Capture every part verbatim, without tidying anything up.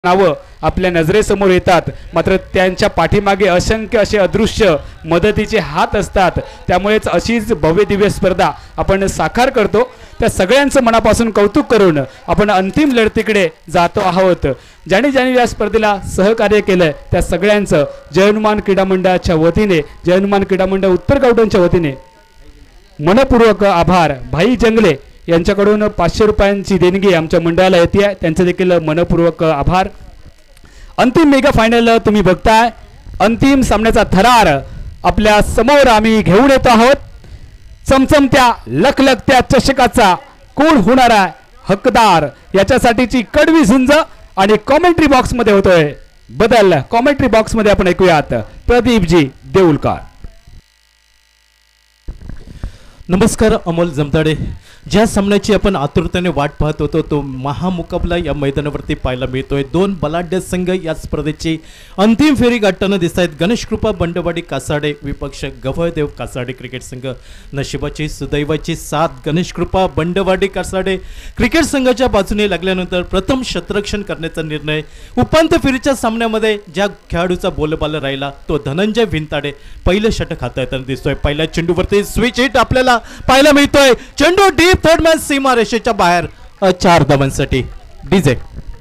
नावं आपल्या नजरेसमोर येतात, मात्र त्यांच्या पाठीमागे असंख्य असे अदृश्य मदतीचे हात असतात। त्यामुळेच अशीच भव्य दिव्य स्पर्धा आपण साकार करतो। त्या सगळ्यांचं मनापासून कौतुक करून आपण अंतिम लढतीकडे जातो आहोत। ज्यांनी ज्यांनी या स्पर्धेला सहकार्य केलंय त्या सगळ्यांचं जय हनुमान क्रीडा मंडळाच्या वतीने, जय हनुमान क्रीडा मंडळ उत्तर गावठणच्या वतीने मनपूर्वक आभार। भाई जंगले यांच्याकडून पाचशे रुपयांची देणगी आमच्या मंडळाला येते, त्यांचे देखील मनपूर्वक आभार। अंतिम मेगा फायनल तुम्ही बघताय, अंतिम सामन्याचा थरार आपल्या समोर आम्ही घेऊन येतो आहोत। चमचमत्या लखलखत्या चषकाचा कोण होणार आहे हकदार याच्यासाठीची कडवी झुंज आणि कॉमेंट्री बॉक्स मध्ये होतोय बदल। कॉमेंट्री बॉक्स मध्ये आपण ऐकूयात प्रदीपजी देऊलकर। नमस्कार अमोल जमताडे। ज्या सामन्याची आपण आतुरतेने वाट पाहत होतो तो महामुकाबला या मैदानावरती पाहायला मिळतोय। दोन बलाढ्य संघ या स्पर्धेची अंतिम फेरी गाठताना दिसत आहेत। गणेश कृपा बंडवाडी कासाडे विपक्ष गवळदेव कासाडे क्रिकेट संघ। नशिबाची सुदैवाची साथ गणेश कृपा बंडवाडी कासाडे क्रिकेट संघाच्या बाजूने लागल्यानंतर प्रथम शतरक्षण करण्याचा निर्णय। उपांत्य फेरीच्या सामन्यामध्ये ज्या खेळाडूचा बोलबाला राहिला तो धनंजय भिंताडे पहिलं षटक हाताळताना दिसतोय। पहिल्या चेंडूवरती स्विच हिट आपल्याला पाहायला मिळतोय। चेंडू डीप थर्ड मॅच सीमा रेषेच्या बाहेर चार धावांसाठी डीजे।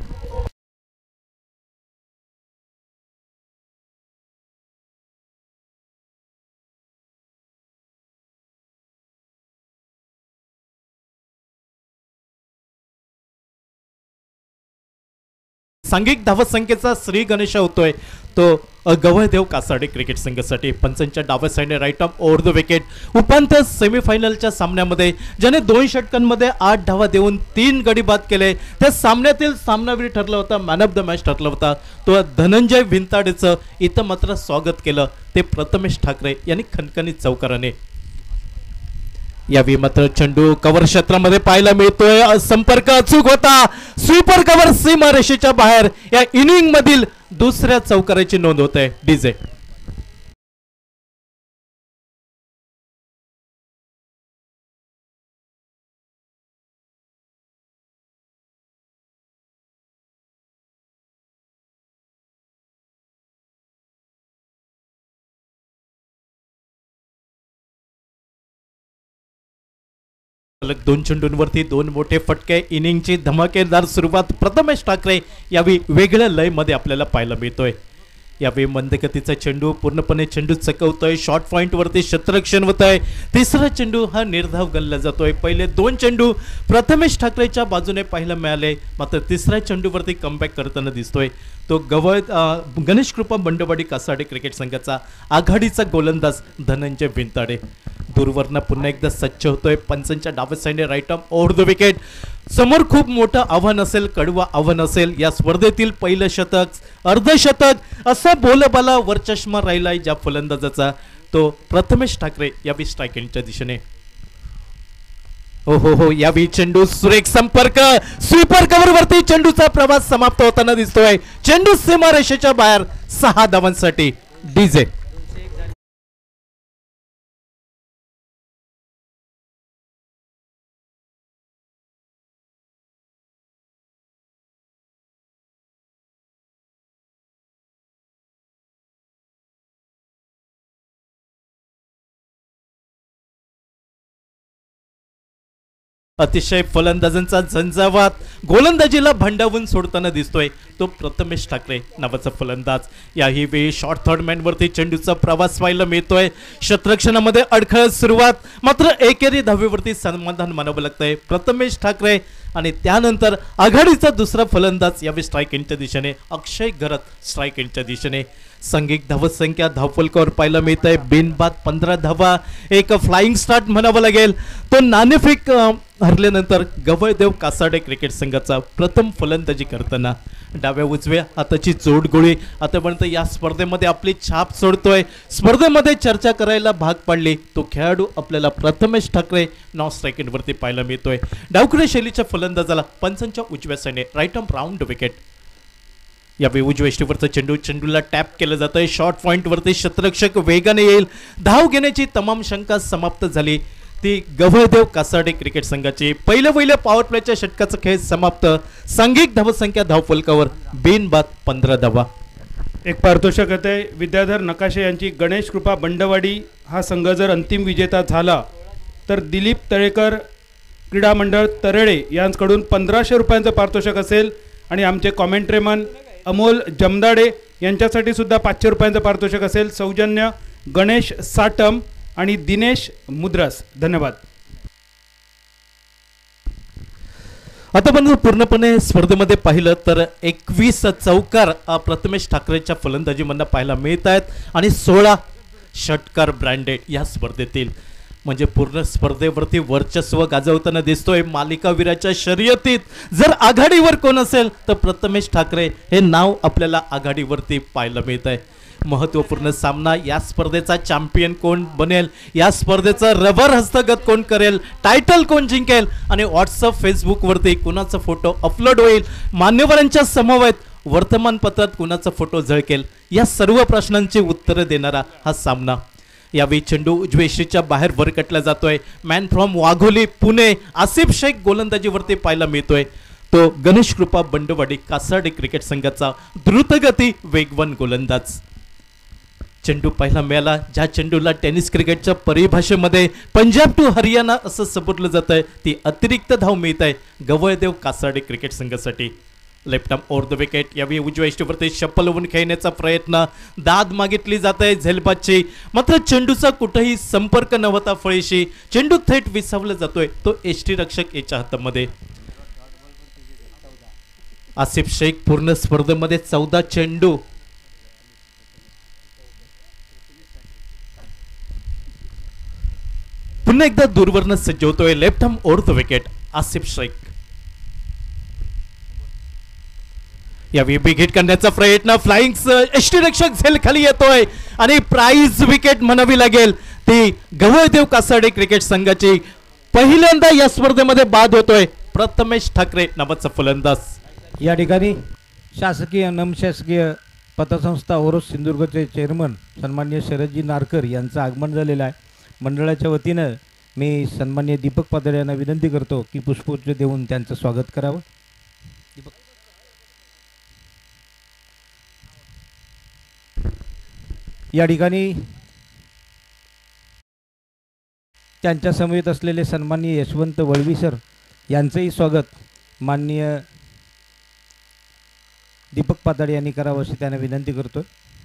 सांघिक धावसंख्येचा श्री गणेश होतोय तो गवळदेव कासाडे क्रिकेट संघासाठी। पंचांच्या डाव्या साईडने right off over the wicket. उपांत्य सेमीफायनलच्या सामन्यामध्ये ज्याने दोन षटकांमध्ये आठ धावा देऊन तीन गडी बाद केले, त्या सामन्यातील सामनावीर ठरला होता, मॅन ऑफ द मॅच ठरला होता तो धनंजय भिंताडेचं। इथं मात्र स्वागत केलं ते प्रथमेश ठाकरे यांनी खणखणीत चौकाराने। यावेळी मात्र चेंडू कव्हर क्षेत्रामध्ये पाहायला मिळतोय, संपर्क अचूक होता, स्वीपर कव्हर सीमा रेषेच्या बाहेर। या इनिंग मधील दुसऱ्या चौकाराची नोंद होते डीजे। दोन चेंडूंवरती दोन मोठे फटके, इनिंगची धमाकेदार सुरुवात प्रथमेश ठाकरे यावेळी वेगळ्या लय मध्ये आपल्याला पाहायला मिळतोय। यावेळी मंदगतीचा चेंडू पूर्णपणे चेंडू चकवतोय, शॉर्ट पॉइंट वरती क्षेत्ररक्षण होतंय। तिसरा चेंडू हा निर्धाव गणला जातोय। पहिले दोन चेंडू प्रथमेश ठाकरेच्या बाजूने पाहायला मिळाले, मात्र तिसऱ्या चेंडूवरती कमबॅक करताना दिसतोय तो गवळ गणेश कृपा बंडवाडी कासाडे क्रिकेट संघाचा आघाडीचा गोलंदाज धनंजय भिंताडे। दूरवरनं पुन्हा एकदा सज्ज होतोय। पंचांच्या डाव्या साईडने right off over the wicket. समोर खूप मोठं आव्हान असेल, कडवा आव्हान असेल या स्पर्धेतील पहिलं शतक, अर्धशतक असा बोलबाला वरचष्मा राहिलाय ज्या फलंदाजाचा तो प्रथमेश ठाकरे यावेळी स्ट्राईक एंडच्या दिशेने। हो हो हो यावेळी चेंडू सुरेख संपर्क, स्वीपर कव्हर वरती चेंडूचा प्रवास समाप्त होताना दिसतोय। चेंडू सीमा रेषेच्या बाहेर सहा धावांसाठी डीजे। अतिशय फलंदाजांचा झंझावात, गोलंदाजीला भंडावून सोडताना दिसतोय तो प्रथमेश ठाकरे नावाचा फलंदाज। याही वेळी शॉर्ट थर्ड मॅन वरती चेंडूचा प्रवास पाहायला मिळतोय। क्षेत्ररक्षणामध्ये अडखळत सुरुवात, मात्र एकेरी धावेवरती समाधान मानावं लागतंय प्रथमेश ठाकरे। आणि त्यानंतर आघाडीचा दुसरा फलंदाज यावेळी स्ट्राईक एंडच्या दिशेने अक्षय घरत स्ट्राईक एंडच्या दिशेने। सांघिक धावसंख्या धावफलकावर पाहायला मिळत आहे बिनबाद पंधरा धावा, एक फ्लाइंग स्टार्ट म्हणावं लागेल। तो नाणेफेक हरल्यानंतर गवळदेव कासाडे क्रिकेट संघाचा प्रथम फलंदाजी करताना डाव्या उजव्या हाताची जोडगोळी आतापर्यंत या स्पर्धेमध्ये आपली छाप सोडतोय। स्पर्धेमध्ये चर्चा करायला भाग पाडली तो खेळाडू आपल्याला प्रथमेश ठाकरे नॉन स्ट्राईक एंडवरती पाहायला मिळतोय। डावखुरी शैलीच्या फलंदाजाला पंचांच्या उजव्या साईडने राईट ऑफ राऊंड विकेट। यावेळी उजव्या ष्टीवरचा चेंडू चेंडूला टॅप केलं जात आहे। शॉर्ट पॉइंट वरती क्षेत्ररक्षक वेगाने येईल, धाव घेण्याची तमाम शंका समाप्त झाली। ती गवळदेव कासाडे क्रिकेट संघाची. पहिल्या पहिल्या पॉवर प्लेच्या षटकाचा खेळ समाप्त. सांघिक धावसंख्या धावफलकावर बिनबाद पंधरा धावा. एक पारितोषिक आहे विद्याधर नकाशे यांची. गणेश कृपा बंडवाडी हा संघ जर अंतिम विजेता झाला तर दिलीप तळेकर क्रीडा मंडळ तरळे यांकडून पंधराशे रुपयांचं पारितोषिक असेल. आणि आमचे कॉमेंट्रीमन अमोल जमदाडे यांच्यासाठी सुद्धा पाचशे रुपयांचं पारितोषिक असेल. सौजन्य गणेश साटम आणि दिनेश मुद्रस. धन्यवाद. आता पण पूर्णपणे स्पर्धेमध्ये पाहिलं तर एकवीस चौकार प्रथमेश ठाकरेच्या फलंदाजीमधनं पाहायला मिळत आहेत आणि सोळा षटकार ब्रँडेड या स्पर्धेतील. म्हणजे पूर्ण स्पर्धेवरती वर्चस्व गाजवताना दिसतोय. मालिकावीराच्या शर्यतीत जर आघाडीवर कोण असेल तर प्रथमेश ठाकरे हे नाव आपल्याला आघाडीवरती पाहायला मिळत आहे. महत्त्वपूर्ण सामना. या स्पर्धेचा चॅम्पियन कोण बनेल, या स्पर्धेचा रबर हस्तगत कोण करेल, टायटल कोण जिंकेल आणि व्हॉट्सअप फेसबुकवरती कुणाचा फोटो अपलोड होईल, मान्यवरांच्या समवेत वर्तमानपत्रात कुणाचा फोटो झळकेल, या सर्व प्रश्नांची उत्तरं देणारा हा सामना. यावेळी चेंडू उजवेशीच्या बाहेर वरकटला जातोय. मॅन फ्रॉम वाघोली पुणे आसिफ शेख गोलंदाजीवरती पाहायला मिळतोय. तो गणेश कृपा बंडवाडी कासाडे क्रिकेट संघाचा द्रुतगती वेगवान गोलंदाज. चेंडू पहिला मिळाला ज्या चेंडूला टेनिस क्रिकेटच्या परिभाषेमध्ये पंजाब टू हरियाणा असं संबोधलं जात आहे. ती अतिरिक्त धाव मिळत आहे गवळदेव कासाडे क्रिकेट संघासाठी. Left arm over the wicket. यावेळी उजव्या इष्टीवरती शप्पल होऊन खेळण्याचा प्रयत्न. दाद मागितली जात आहे झेलबादची. मात्र चेंडूचा कुठेही संपर्क न होता फळीशी चेंडू थेट विसावला जातोय तो एष्टी रक्षक याच्या हातामध्ये. आसिफ शेख पूर्ण स्पर्धेमध्ये चौदा चेंडू. पुन्हा एकदा दूरवरनं सज्ज होतोय. Left arm over the wicket Asif Shaikh. यावेळी विकेट करण्याचा प्रयत्न. फ्लाइंग यष्टीरक्षक झेल खाली येतोय आणि प्राइज विकेट म्हणावी लागेल ती गवळदेव कासाडे क्रिकेट संघाची. पहिल्यांदा या स्पर्धेमध्ये बाद होतोय प्रथमेश ठाकरे नावाचा फलंदाज. या ठिकाणी शासकीय नमशासकीय पतसंस्था ओरोस सिंधुदुर्गचे चेअरमन सन्माननीय शरदजी नारकर यांचं आगमन झालेलं आहे. मंडळाच्या वतीनं मी सन्माननीय दीपक पातळे यांना विनंती करतो की पुष्पगुच्छ देऊन त्यांचं स्वागत करावं. दीपक. या ठिकाणी त्यांच्या समवेत असलेले सन्माननीय यशवंत वळवी सर यांचंही स्वागत माननीय दीपक पातळे यांनी करावं अशी त्यांना विनंती करतो.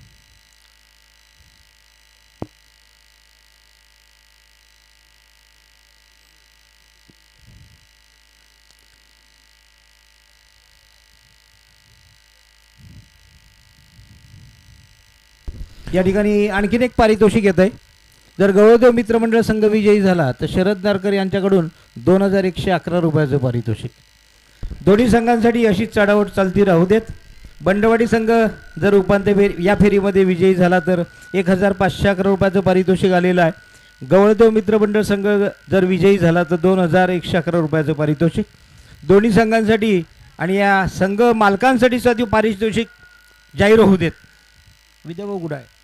या ठिकाणी आणखीन एक पारितोषिक येत आहे. जर गवळदेव मित्रमंडळ संघ विजयी झाला तर शरद नारकर यांच्याकडून दोन हजार एकशे अकरा रुपयाचं पारितोषिक. दोन्ही संघांसाठी अशीच चढाओढ चालती राहू देत. बंडवाडी संघ जर उपांत्य फेरी या फेरीमध्ये विजयी झाला तर एक हजार पाचशे अकरा रुपयाचं पारितोषिक आलेलं आहे. गवळदेव मित्रमंडळ संघ जर विजयी झाला तर दोन हजार एकशे अकरा रुपयाचं पारितोषिक दोन्ही संघांसाठी आणि या संघ मालकांसाठी साठी पारितोषिक जाहीर होऊ देत. विद्याभाऊ गुड आहे.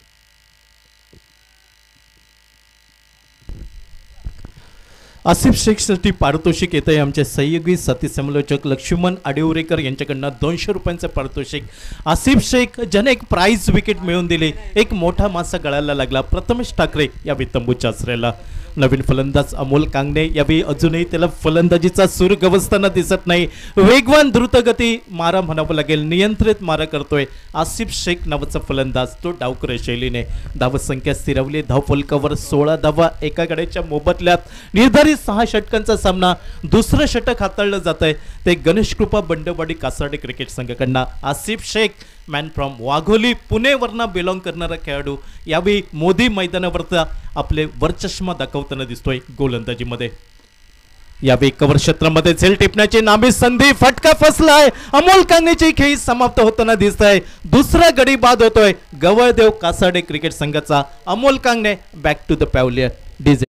आसिफ शेखसाठी पारितोषिक येत आहे आमचे सहयोगी साथी समालोचक लक्ष्मण आडिवरेकर यांच्याकडनं दोनशे रुपयांचं पारितोषिक. आसिफ शेख ज्याने एक प्राइज विकेट मिळवून दिली. एक मोठा मासा गळायला लागला प्रथमेश ठाकरे या तंबूच्या आश्रयाला. नवीन फलंदाज अमोल कांगणे यावेळी अजूनही त्याला फलंदाजीचा सूर गवसताना दिसत नाही. वेगवान द्रुतगती मारा म्हणावं लागेल. नियंत्रित मारा करतोय आसिफ शेख नावाचा फलंदाज. तो डावकर शैलीने धावसंख्या स्थिरवली. धावफलकावर सोळा धावा एका गड्याच्या मोबदल्यात. निर्धारित सहा षटकांचा सामना. दुसरं षटक हाताळलं जात आहे ते गणेश कृपा बंडवाडी कासाडे क्रिकेट संघाकडनं. आसिफ शेख मॅन फ्रॉम वाघोली पुणेवरनं बिलॉंग करणारा खेळाडू यावेळी मोदी मैदानावरचा आपले वरचष्मा दाखवताना दिसतोय गोलंदाजीमध्ये. यावेळी कव्हर क्षेत्रामध्ये झेल टिपण्याची नामी संधी. फटका फसलाय. अमोल कांगणेची खेळी समाप्त होताना दिसत आहे. दुसरा गडी बाद होतोय गवळदेव कासाडे क्रिकेट संघाचा. Amol Kangane back to the pavilion. DJ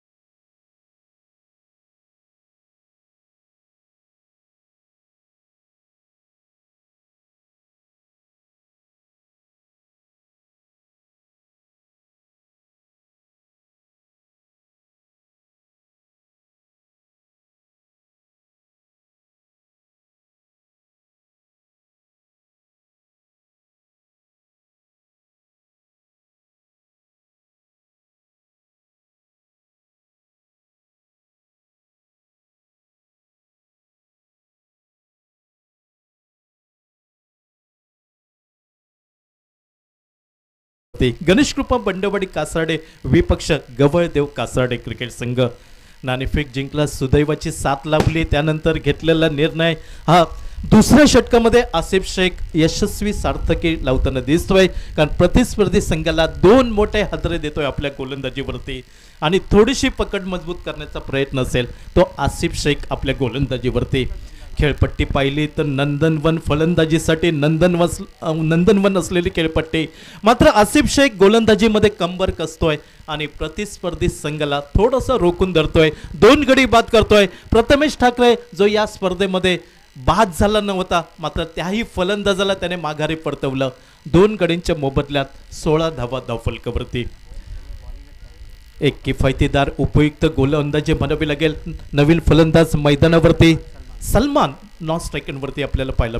वरती गणेश कृपा बंडवाडी कासारडे विपक्ष गवळदेव कासारडे क्रिकेट संघ. नाणेफेक जिंकला, सुदैवाची साथ लाभली, त्यानंतर घेतलेला निर्णय हा दुसऱ्या षटकामध्ये आसिफ शेख यशस्वी सार्थकी लावताना दिसतोय, कारण प्रतिस्पर्धी संघाला दोन मोठे हादरे देतोय आपल्या गोलंदाजीवरती आणि थोडीशी पकड मजबूत करण्याचा प्रयत्न असेल तो आसिफ शेख आपल्या गोलंदाजीवरती. खेळपट्टी पाहिली तर नंदनवन फलंदाजीसाठी नंदनवन नंदनवन असलेली खेळपट्टी, मात्र आसिफ शेख गोलंदाजीमध्ये कंबर कसतोय आणि प्रतिस्पर्धी संघाला थोडंसं रोखून धरतोय, दोन गडी बाद करतोय. प्रथमेश ठाकरे जो या स्पर्धेमध्ये बाद झाला नव्हता, मात्र त्याही फलंदाजाला त्याने माघारी परतवलं. दोन गडींच्या मोबदल्यात सोळा धावा धावफलकावरती. एक किफायतीदार उपयुक्त गोलंदाजी म्हणावी लागेल. नवीन फलंदाज मैदानावरती सलमान नॉन स्ट्रायकरवरती आपल्याला पाहिलं.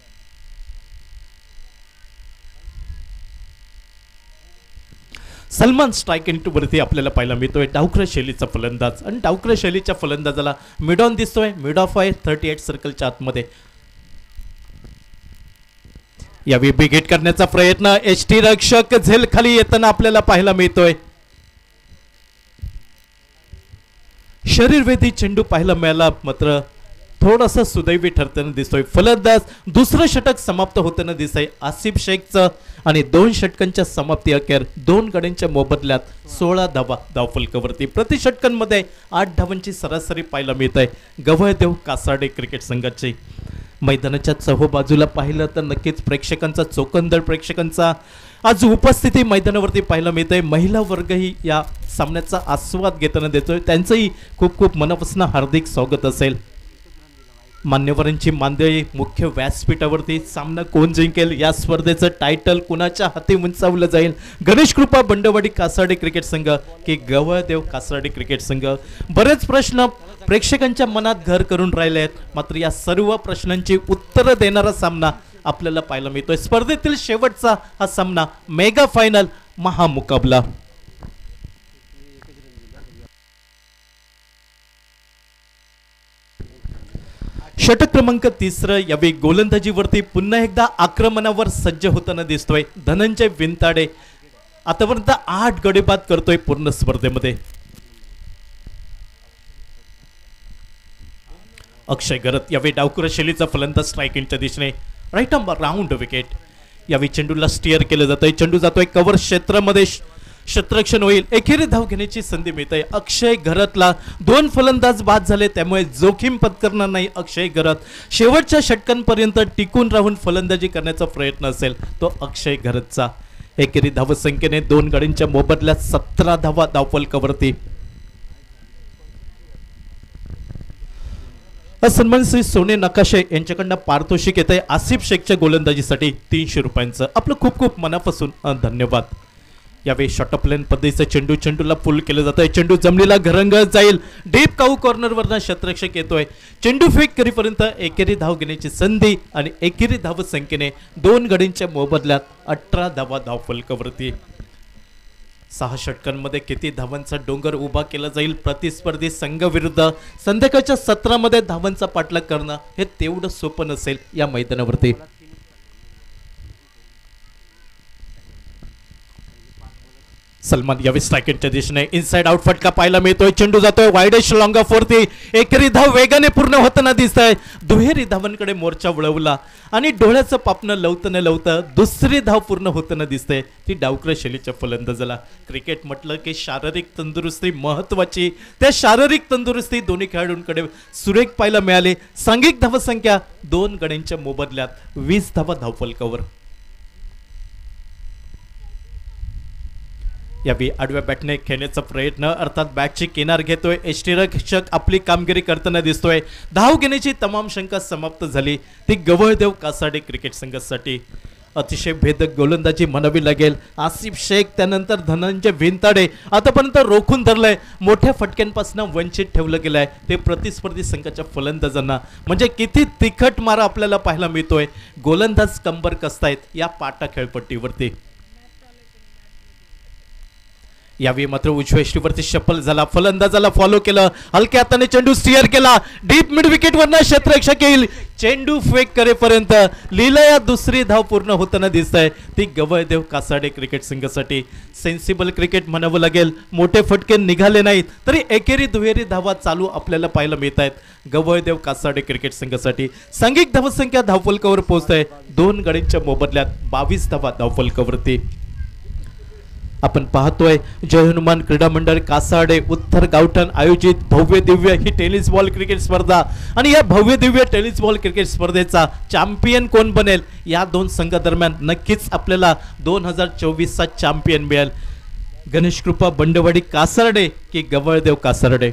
सलमान स्ट्राईक वरती आपल्याला पाहायला मिळतोय. डावखऱ्या शैलीचा फलंदाज आणि डावखऱ्या शैलीच्या फलंदाजाला मिड ऑन दिसतोय. मिड ऑफ आहे थर्टी एट सर्कलच्या आतमध्ये. यावेळी बिगेट करण्याचा प्रयत्न एच टी रक्षक झेल खाली येताना आपल्याला पाहायला मिळतोय. शरीरवेधी चेंडू पाहायला मिळाला, मात्र थोडासा सुदैवी ठरताना दिसतोय. फलंदाज दुसरं षटक समाप्त होताना दिसतंय आसिफ शेखचं आणि दोन षटकांच्या समाप्ती अखेर दोन गड्यांच्या मोबदल्यात सोळा धावा धावफलकावरती. प्रति षटकांमध्ये आठ धावांची सरासरी पाहायला मिळत आहे गवळदेव कासारडे क्रिकेट संघाची. मैदानाच्या चहूबाजूला पाहिलं तर नक्कीच प्रेक्षकांचा चोखंदळ प्रेक्षकांचा आज उपस्थिती मैदानावरती पाहायला मिळत आहे. महिला वर्गही या सामन्याचा आस्वाद घेताना देतोय, त्यांचंही खूप खूप मनापासून हार्दिक स्वागत असेल. मान्यवरांची मांदियाळी मुख्य व्यासपीठावरती सामना कोण जिंकेल, या स्पर्धेचं टायटल कुणाच्या हाती उंचावलं जाईल, गणेश कृपा बंडवाडी कासारडे क्रिकेट संघ की गवळदेव कासारडे क्रिकेट संघ. बरेच प्रश्न प्रेक्षकांच्या मनात घर करून राहिले आहेत, मात्र या सर्व प्रश्नांची उत्तरं देणारा सामना आपल्याला पाहायला मिळतोय. स्पर्धेतील शेवटचा हा सामना मेगा फायनल महामुकाबला. षटक क्रमांक तिसरं यावेळी गोलंदाजीवरती पुन्हा एकदा आक्रमणावर सज्ज होताना दिसतोय धनंजय विंताडे. आतापर्यंत आठ गडी बाद करतोय पूर्ण स्पर्धेमध्ये. अक्षय गरत यावेळी डावखुरा शैलीचा फलंदाज स्ट्रायकिंगच्या दिशेने राईट आर्म राऊंड विकेट. यावेळी चेंडूला स्टिअर केलं जातंय, चेंडू जातोय कव्हर क्षेत्रामध्ये, क्षेत्ररक्षण होईल, एकेरी धाव घेण्याची संधी मिळते. अक्षय घरतला दोन फलंदाज बाद झाले, त्यामुळे जोखीम पत्करणार नाही अक्षय घरत. शेवटच्या षटकांपर्यंत टिकून राहून फलंदाजी करण्याचा प्रयत्न असेल तो अक्षय घरतचा. एकेरी धावसंख्येने दोन गडींच्या मोबदल्यात सतरा धावा धावफलकावरती. सन्मान श्री सोने नकाशे यांच्याकडनं पारितोषिक येत आहे आसिफ शेखच्या गोलंदाजीसाठी तीनशे रुपयांचं. आपलं खूप खूप मनापासून धन्यवाद. यावेळी शॉर्ट प्लेन पद्धतीचं चेंडू चेंडूला पुल केलं जातंय, चेंडू जमिनीला घरंगळत जाईल. डीप काऊ कॉर्नरवरनं क्षेत्ररक्षक येतोय, चेंडू फेक करीपर्यंत एकेरी धाव घेण्याची संधी आणि एकेरी धाव संख्येने दोन गडींच्या मोबदल्यात अठरा धावा धावफलकावरती. सहा षटकांमध्ये किती धावांचा डोंगर उभा केला जाईल प्रतिस्पर्धी संघ विरुद्ध संध्याकाळच्या सत्रामध्ये धावांचा पाठलाग करणं हे तेवढं सोपं नसेल या मैदानावरती. सलमान यावेळी स्ट्रायकिंगच्या दिशेने इनसाइड आउट फटका पाहायला मिळतोय, चेंडू जातोय वाईडेश लॉंग ऑफ वरती. एकेरी धाव वेगाने पूर्ण होताना दिसत आहे. दुहेरी धावांकडे मोर्चा वळवला आणि डोळ्याचं पापणं लवतं न लवतं दुसरी धाव पूर्ण होताना दिसते ती डावखऱ्या शैलीच्या फलंदाजाला. क्रिकेट म्हटलं की शारीरिक तंदुरुस्ती महत्वाची, त्या शारीरिक तंदुरुस्ती दोन्ही खेळाडूंकडे सुरेख पाहायला मिळाली. सांघिक धावसंख्या दोन गड्यांच्या मोबदल्यात वीस धावा धावफलकावर. यावेळी आडव्या बॅटने खेळण्याचा प्रयत्न अर्थात बॅटची किनार घेतोय एष्टी रक्षक आपली कामगिरी करताना दिसतोय. धाव घेण्याची तमाम शंका समाप्त झाली ती गवळदेव कासारडे क्रिकेट संघासाठी. अतिशय भेदक गोलंदाजी म्हणावी लागेल. आसिफ शेख त्यानंतर धनंजय विंताडे आतापर्यंत रोखून धरलंय, मोठ्या फटक्यांपासून वंचित ठेवलं गेलंय ते प्रतिस्पर्धी संघाच्या फलंदाजांना. म्हणजे किती तिखट मारा आपल्याला पाहायला मिळतोय. गोलंदाज कंबर कसतायत या पाटा खेळपट्टीवरती. यावेळी मात्र उजव्या ष्टीवरती शपल झाला, फलंदाजाला फॉलो केलं, हलक्या हाताने चेंडू स्टिअर केला, डीप मिड विकेट वरनं क्षेत्ररक्षक येईल, चेंडू फेक करेपर्यंत लीलया दुसरी धाव पूर्ण होताना दिसत आहे ती गवळदेव कासाडे क्रिकेट संघासाठी. सेन्सिबल क्रिकेट म्हणावं लागेल, मोठे फटके निघाले नाहीत तरी एकेरी दुहेरी धावा चालू आपल्याला पाहायला मिळत आहेत गवळदेव कासाडे क्रिकेट संघासाठी. सांघिक धावसंख्या धावफलकावर पोहोचत आहे दोन गड्यांच्या मोबदल्यात बावीस धावा धावफलकावरती. आपण पाहतोय जय हनुमान क्रीडा मंडळ कासाडे उत्तर गावठण आयोजित भव्य दिव्य ही टेनिस बॉल क्रिकेट स्पर्धा आणि या भव्य दिव्य टेनिस बॉल क्रिकेट स्पर्धेचा चॅम्पियन कोण बनेल या दोन संघादरम्यान नक्कीच आपल्याला दोन हजार चोवीसचा चॅम्पियन मिळेल. गणेश कृपा बंडवाडी कासारडे की गवळदेव कासारडे.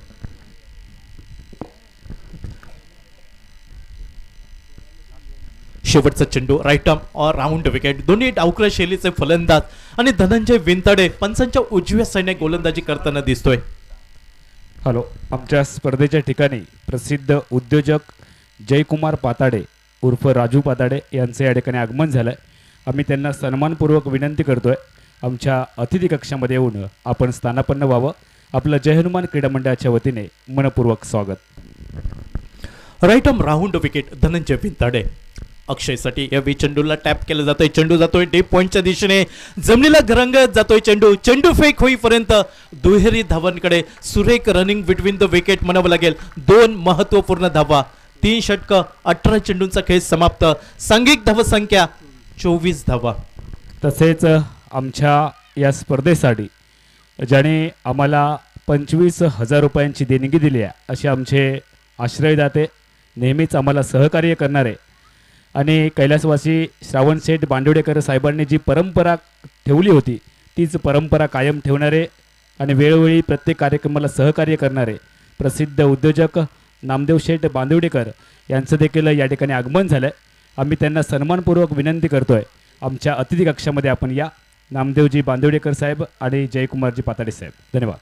शेवटचा चेंडू right arm or round wicket. दोन्ही डावकर शैलीचे फलंदाज आणि धनंजय विंतडे पंचांच्या उजव्या सैन्य गोलंदाजी करताना दिसतोय. हॅलो, आमच्या स्पर्धेच्या ठिकाणी प्रसिद्ध उद्योजक जयकुमार पाताडे उर्फ राजू पाताडे यांचे या ठिकाणी आगमन झालंय. आम्ही त्यांना सन्मानपूर्वक विनंती करतोय आमच्या अतिथी कक्षामध्ये येऊन आपण स्थानापन्न व्हावं. आपलं जय हनुमान क्रीडा मंडळाच्या वतीने मनपूर्वक स्वागत. Right arm round wicket Dhananjay Vintade. अक्षयसाठी या वी चेंडूला टॅप केलं जातोय, चेंडू जातोय डीप पॉइंटच्या दिशेने, जमिनीला घरंगत जातोय चेंडू, चेंडू फेक होईपर्यंत दुहेरी धावांकडे सुरेख रनिंग बिटवीन द विकेट म्हणावं लागेल. दोन महत्वपूर्ण धावा, तीन षटकं, अठरा चेंडूंचा खेळ समाप्त. सांघिक धावसंख्या चोवीस धावा. तसेच आमच्या या स्पर्धेसाठी ज्याने आम्हाला पंचवीस हजार रुपयांची देणगी दिली आहे असे आमचे आश्रयदाते, नेहमीच आम्हाला सहकार्य करणारे आणि कैलासवासी श्रावण शेठ बांडवडेकर साहेबांनी जी परंपरा ठेवली होती तीच परंपरा कायम ठेवणारे आणि वेळोवेळी प्रत्येक कार्यक्रमाला सहकार्य करणारे प्रसिद्ध उद्योजक नामदेव शेठ बांदवडेकर यांचं देखील या ठिकाणी आगमन झालं आहे. आम्ही त्यांना सन्मानपूर्वक विनंती करतो आहे आमच्या अतिथी कक्षामध्ये आपण या. नामदेवजी बांदवडेकर साहेब आणि जयकुमारजी पाताडे साहेब. धन्यवाद.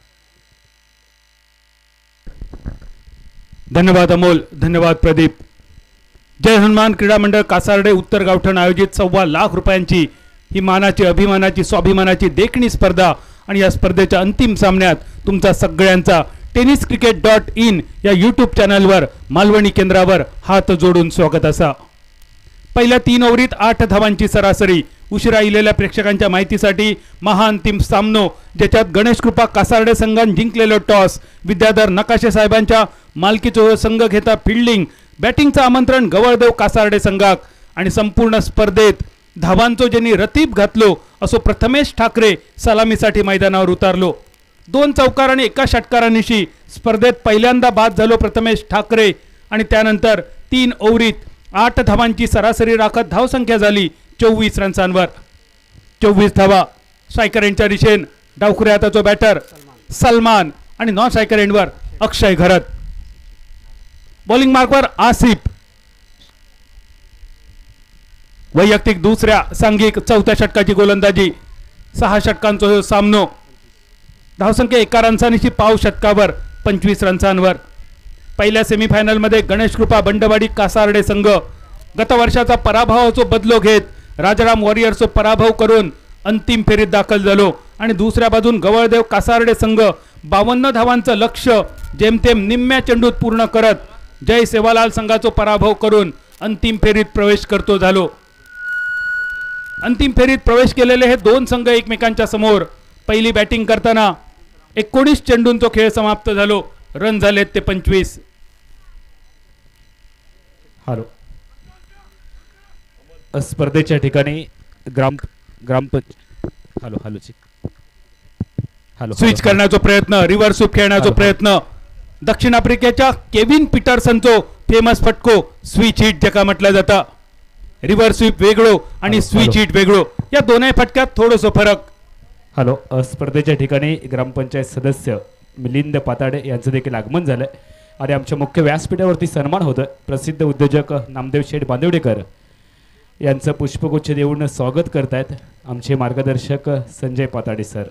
धन्यवाद अमोल, धन्यवाद प्रदीप. जय हनुमान क्रीडा मंडळ कासारडे उत्तर गावठण आयोजित सव्वा लाख रुपयांची ही मानाची अभिमानाची स्वाभिमानाची देखणी स्पर्धा आणि या स्पर्धेच्या अंतिम सामन्यात तुमचा सगळ्यांचा टेनिस क्रिकेट डॉट इन या यूट्यूब चॅनलवर मालवणी केंद्रावर हात जोडून स्वागत असा. पहिल्या तीन ओव्हरीत आठ धावांची सरासरी. उशिरा इलेल्या प्रेक्षकांच्या माहितीसाठी महाअंतिम सामनो ज्याच्यात गणेश कृपा कासारडे संघाने जिंकलेलं टॉस, विद्याधर नकाशे साहेबांच्या मालकीचो संघ घेता फिल्डिंग, बॅटिंगचं आमंत्रण गवळदेव कासारडे संघाक आणि संपूर्ण स्पर्धेत धावांचो ज्यांनी रतीब घातलो असो प्रथमेश ठाकरे सलामीसाठी मैदानावर उतारलो. दोन चौकार आणि एका षटकारानिशी स्पर्धेत पहिल्यांदा बाद झालो प्रथमेश ठाकरे आणि त्यानंतर तीन ओव्हरीत आठ धावांची सरासरी राखत धावसंख्या झाली चोवीस रन्सांवर. चोवीस धावा. स्ट्रायकर एंडच्या दिशेन डावखुऱ्या हाताचो बॅटर सलमान आणि नॉन स्ट्रायकर एंडवर अक्षय घरत. बॉलिंग मार्कवर आसिफ. वैयक्तिक दुसऱ्या सांघिक चौथ्या षटकाची गोलंदाजी. सहा षटकांचा सामनो. धावसंख्या एका रन्सांची पाव षटकावर पंचवीस रन्सांवर. पहिल्या सेमीफायनलमध्ये गणेश कृपा बंडवाडी कासारडे संघ गत वर्षाचा पराभवाचा बदलो घेत राजाराम वॉरियर्सचा पराभव करून अंतिम फेरीत दाखल झालो आणि दुसऱ्या बाजून गवळदेव कासारडे संघ बावन्न धावांचं लक्ष्य जेमतेम निम्म्या चेंडूत पूर्ण करत जय सेवालाल संघाचा पराभव करून अंतिम फेरीत प्रवेश करतो झालो. अंतिम फेरीत प्रवेश केलेले हे दोन संघ एकमेकांच्या समोर. पहिली बॅटिंग करताना एकोणीस चेंडूंचा खेळ समाप्त झालो. रन झालेत ते पंचवीस. हॅलो, स्पर्धेच्या ठिकाणी ग्राम ग्रामपंच हॅलो हॅलो हॅलो स्विच करण्याचा प्रयत्न, रिव्हर्स स्वीप खेळण्याचा प्रयत्न. दक्षिण आफ्रिकेच्या केविन पीटरसनचो फेमस फटको स्विच हिट ज्याका म्हटलं जातं. रिव्हर्स स्वीप वेगळो आणि स्विच हिट वेगळो, या दोन्ही फटक्यात थोडंसं फरक. हॅलो, स्पर्धेच्या ठिकाणी ग्रामपंचायत सदस्य मिलिंद पाताडे यांचं देखील आगमन झालंय आणि आमच्या मुख्य व्यासपीठावरती सन्मान होतं प्रसिद्ध उद्योजक नामदेव शेठ बांदवडेकर यांचं पुष्पगुच्छ देऊन स्वागत करतायत आमचे मार्गदर्शक संजय पाताडे सर.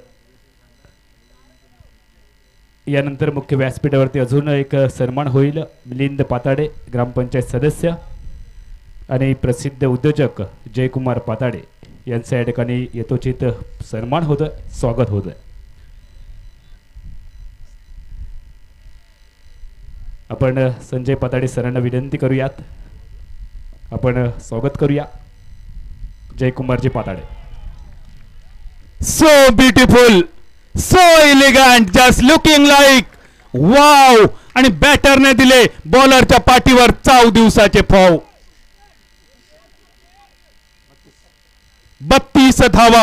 यानंतर मुख्य व्यासपीठावरती अजून एक सन्मान होईल. मिलिंद पाताडे ग्रामपंचायत सदस्य आणि प्रसिद्ध उद्योजक जयकुमार पाताडे यांचं या ठिकाणी यथोचित सन्मान होतं, स्वागत होतं. आपण अ, संजय पाताडे सरांना विनंती करूयात. आपण अ, स्वागत करूया जयकुमारजी Patade. So beautiful, so elegant, just looking like wow. आणि बॅटरने दिले बॉलरच्या पाठीवर चाव दिवसाचे फाव. बत्तीस धावा,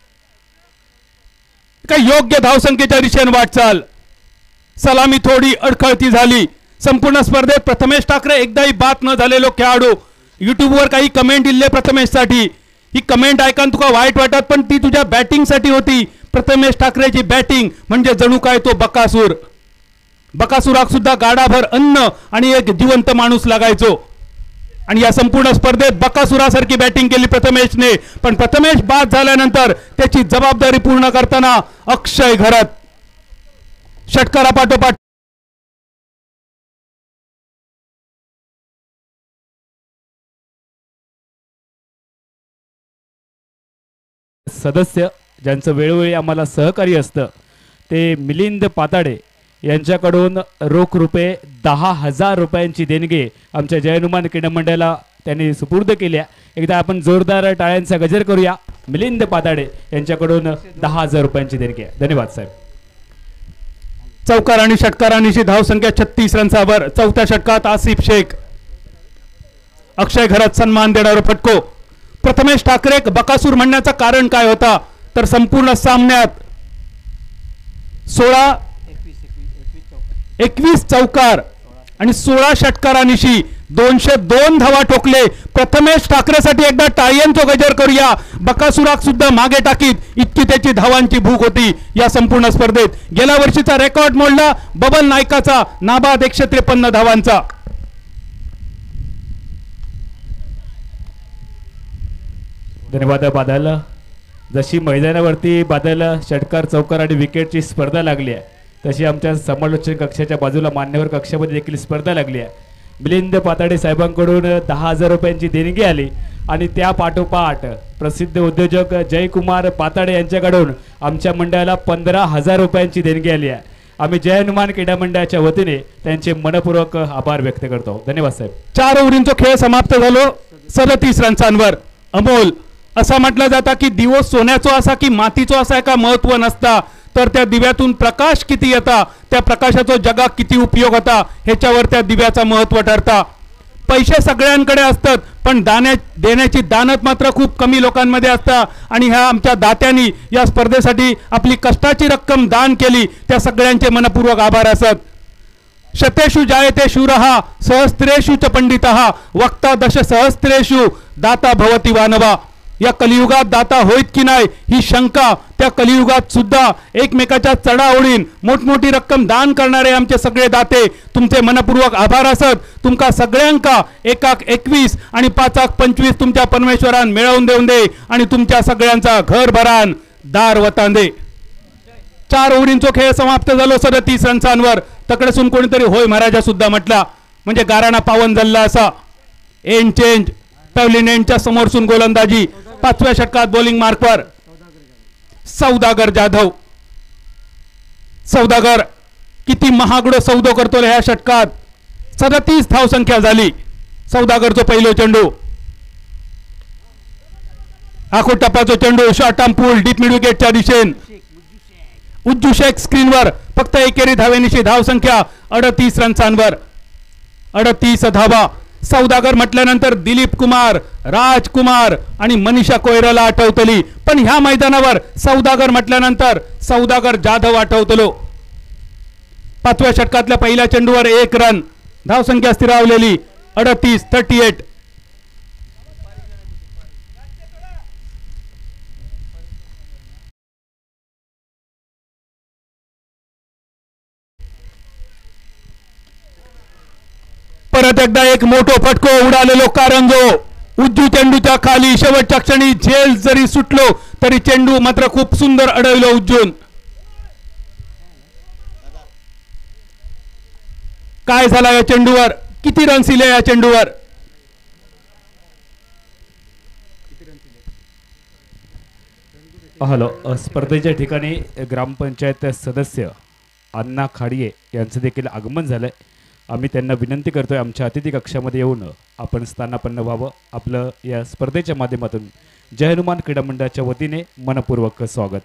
काय योग्य धावसंख्येच्या दिशेने वाटचाल. सलामी थोडी अडखळती झाली. संपूर्ण स्पर्धेत प्रथमेश ठाकरे एकदाही बाद न झालेलो खेळाडू. युट्यूबवर काही कमेंट दिले प्रथमेशसाठी. ही कमेंट ऐकून तुका वाईट वाटत, पण ती तुझ्या बॅटिंगसाठी होती. प्रथमेश ठाकरेची बॅटिंग म्हणजे जणू काय तो बकासूर. बकासुराक सुद्धा गाडाभर अन्न आणि एक जिवंत माणूस लागायचो. आणि या संपूर्ण स्पर्धेत बकासुरासारखी बॅटिंग केली प्रथमेशने. पण प्रथमेश बाद झाल्यानंतर त्याची जबाबदारी पूर्ण करताना अक्षय घरत षटकारापाठोपाठ सदस्य ज्यांचं वेळोवेळी आम्हाला सहकार्य असतं ते मिलिंद पाताडे यांच्याकडून रोख रुपये दहा हजार रुपयांची देणगी आमच्या जयनुमान क्रीडा मंडळाला त्यांनी सुपूर्द केल्या. एकदा आपण जोरदार टाळ्यांचा गजर करूया. मिलिंद पाताडे यांच्याकडून दहा हजार रुपयांची देणगी आहे. धन्यवाद साहेब. चौकार आणि षटकारांची धावसंख्या छत्तीस रन्सावर. चौथ्या षटकात आसिफ शेख. अक्षय घरात सन्मान देणारा फटको. प्रथमेश ठाकरे बकासूर म्हणण्याचं कारण काय होता, तर संपूर्ण सामन्यात सोळा एकवीस चौकार आणि सोळा षटकारांशी दोनशे दोन धावा ठोकले. प्रथमेश ठाकरेसाठी एकदा टाळ्यांचा गजर करूया. बकासुराक सुद्धा मागे टाकीत इतकी त्याची धावांची भूक होती या संपूर्ण स्पर्धेत. गेल्या वर्षीचा रेकॉर्ड मोडला बबल नायकाचा, नाबाद एकशे त्रेपन्न धावांचा. धन्यवाद बादल. जशी मैदानावरती बादल षटकार चौकार आणि विकेटची स्पर्धा लागली आहे, तशी आमच्या समालोचन कक्षाच्या बाजूला मान्यवर कक्षामध्ये देखील स्पर्धा लागली आहे. मिलिंद पाताडे साहेबांकडून दहा हजार रुपयांची देणगी आली आणि त्या पाठोपाठ प्रसिद्ध उद्योजक जयकुमार पाताडे यांच्याकडून आमच्या मंडळाला पंधरा हजार रुपयांची देणगी आली आहे. आम्ही जय हनुमान क्रीडा मंडळाच्या वतीने त्यांचे मनपूर्वक आभार व्यक्त करतो. धन्यवाद साहेब. चार ओव्हरींचा खेळ समाप्त झालो सदतीस रन्सांवर. अमोल असा म्हटलं जाता की दिवो सोन्याचो असा की मातीचो असा का महत्व नसता, तर त्या दिव्यातून प्रकाश किती येता, त्या प्रकाशाचा जगात किती उपयोग होता ह्याच्यावर त्या दिव्याचा महत्व ठरता. पैसे सगळ्यांकडे असतात, पण दाण्या देण्याची दानत मात्र खूप कमी लोकांमध्ये असतात. आणि ह्या आमच्या दात्यांनी या स्पर्धेसाठी आपली कष्टाची रक्कम दान केली, त्या सगळ्यांचे मनपूर्वक आभार असत. शतेषु जायते शूरः सहस्त्रेषु च पंडितः वक्ता दश सहस्त्रेषु दाता भवति वानवा. या कलियुगात दाता होईत की नाही ही शंका, त्या कलियुगात सुद्धा एकमेकाच्या चढाओढीन मोठमोठी रक्कम दान करणारे आमचे सगळे दाते तुमचे मनपूर्वक आभार असत. तुमका सगळ्यांका एकाक एकवीस आणि पाचाक पंचवीस तुमच्या परमेश्वरान मिळवून देऊन दे आणि तुमच्या सगळ्यांचा घर भरान दार वतांदे. चार ओव्हरींचो खेळ समाप्त झालो सदतीस रन्सांवर. तकडेसून कोणीतरी होय महाराजा सुद्धा म्हटला, म्हणजे गाराणा पावन झाला असा. एंड चेंज पॅव्हलिन एंडच्या समोरसून गोलंदाजी. पाचव्या षटकात बॉलिंग मार्कवर सौदागर जाधव. सौदागर किती महागडो सौदो करतो ह्या षटकात. सदतीस धाव संख्या झाली. सौदागरचो पहिलो चेंडू, आखो टप्पाचो चेंडू, short arm pull deep mid विकेटच्या दिशेन. उज्जू शेख स्क्रीनवर फक्त एकेरी धावेनिशी धाव संख्या अडतीस रन्सांवर. अडतीस धावा. सौदागर म्हटल्यानंतर दिलीप कुमार, राजकुमार आणि मनीषा कोयराला आठवतली, पण ह्या मैदानावर सौदागर म्हटल्यानंतर सौदागर जाधव आठवतलो. पाचव्या षटकातल्या पहिल्या चेंडूवर एक रन. धावसंख्या स्थिरावलेली अडतीस थर्टी एट. परत एकदा एक मोठो फटको उडालेलो कारंजो. उज्जू चेंडूच्या खाली शेवटच्या क्षणी झेल जरी सुटलो तरी चेंडू मात्र खूप सुंदर अडवलो उज्जून. काय झाला या चेंडूवर, किती रन्स दिले या चेंडूवर? हॅलो. स्पर्धेच्या ठिकाणी ग्रामपंचायत सदस्य अण्णा खाडिये यांचं देखील आगमन झालंय. आम्ही त्यांना विनंती करतोय आमच्या अतिथी कक्षामध्ये येऊन आपण स्थानापन्न व्हावं. आपलं या स्पर्धेच्या माध्यमातून जय हनुमान क्रीडा मंडळाच्या वतीने मनपूर्वक स्वागत.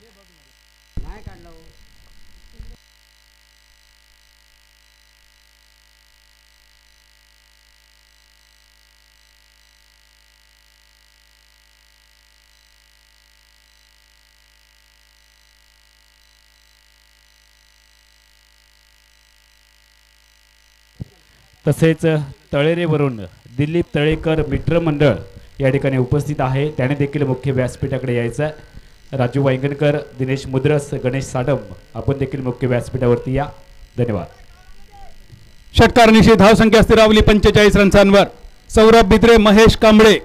तसेच तळेरेवरून दिलीप तळेकर मित्रमंडळ या ठिकाणी उपस्थित आहे. त्याने देखील मुख्य व्यासपीठाकडे यायचं आहे. राजू वांगणकर, दिनेश मुद्रस, गणेश साडम आपण देखील मुख्य व्यासपीठावरती या. धन्यवाद. षटकार निषेध धावसंख्या स्थिरावली पंचेचाळीस रन्सांवर. सौरभ भित्रे, महेश कांबळे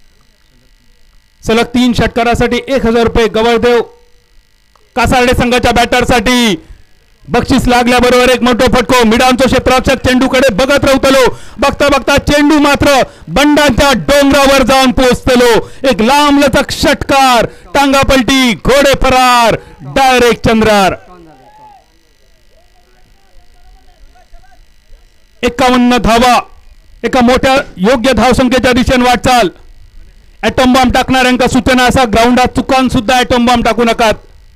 सलग तीन षटकारासाठी एक हजार रुपये. गवळदेव कासारडे संघाच्या बॅटरसाठी बक्षीस लागल्याबरोबर एक मोठा फटको. मिडांचो क्षेत्ररक्षक चेंडूकडे बघत राहतलो. बघता बघता चेंडू मात्र बंडाच्या डोंगरावर जाऊन पोहोचतलो. एक लांबलचक षटकार, टांगा पलटी, घोडे फरार, डायरेक्ट चंद्रार. एकावन्न धावा, एका मोठ्या योग्य धावसंख्येच्या दिशेने वाटचाल. ॲटॉम बॉम्ब टाकणाऱ्यांका सूचना असा, ग्राउंडात चुकान सुद्धा ॲटॉम बॉम्ब टाकू नका.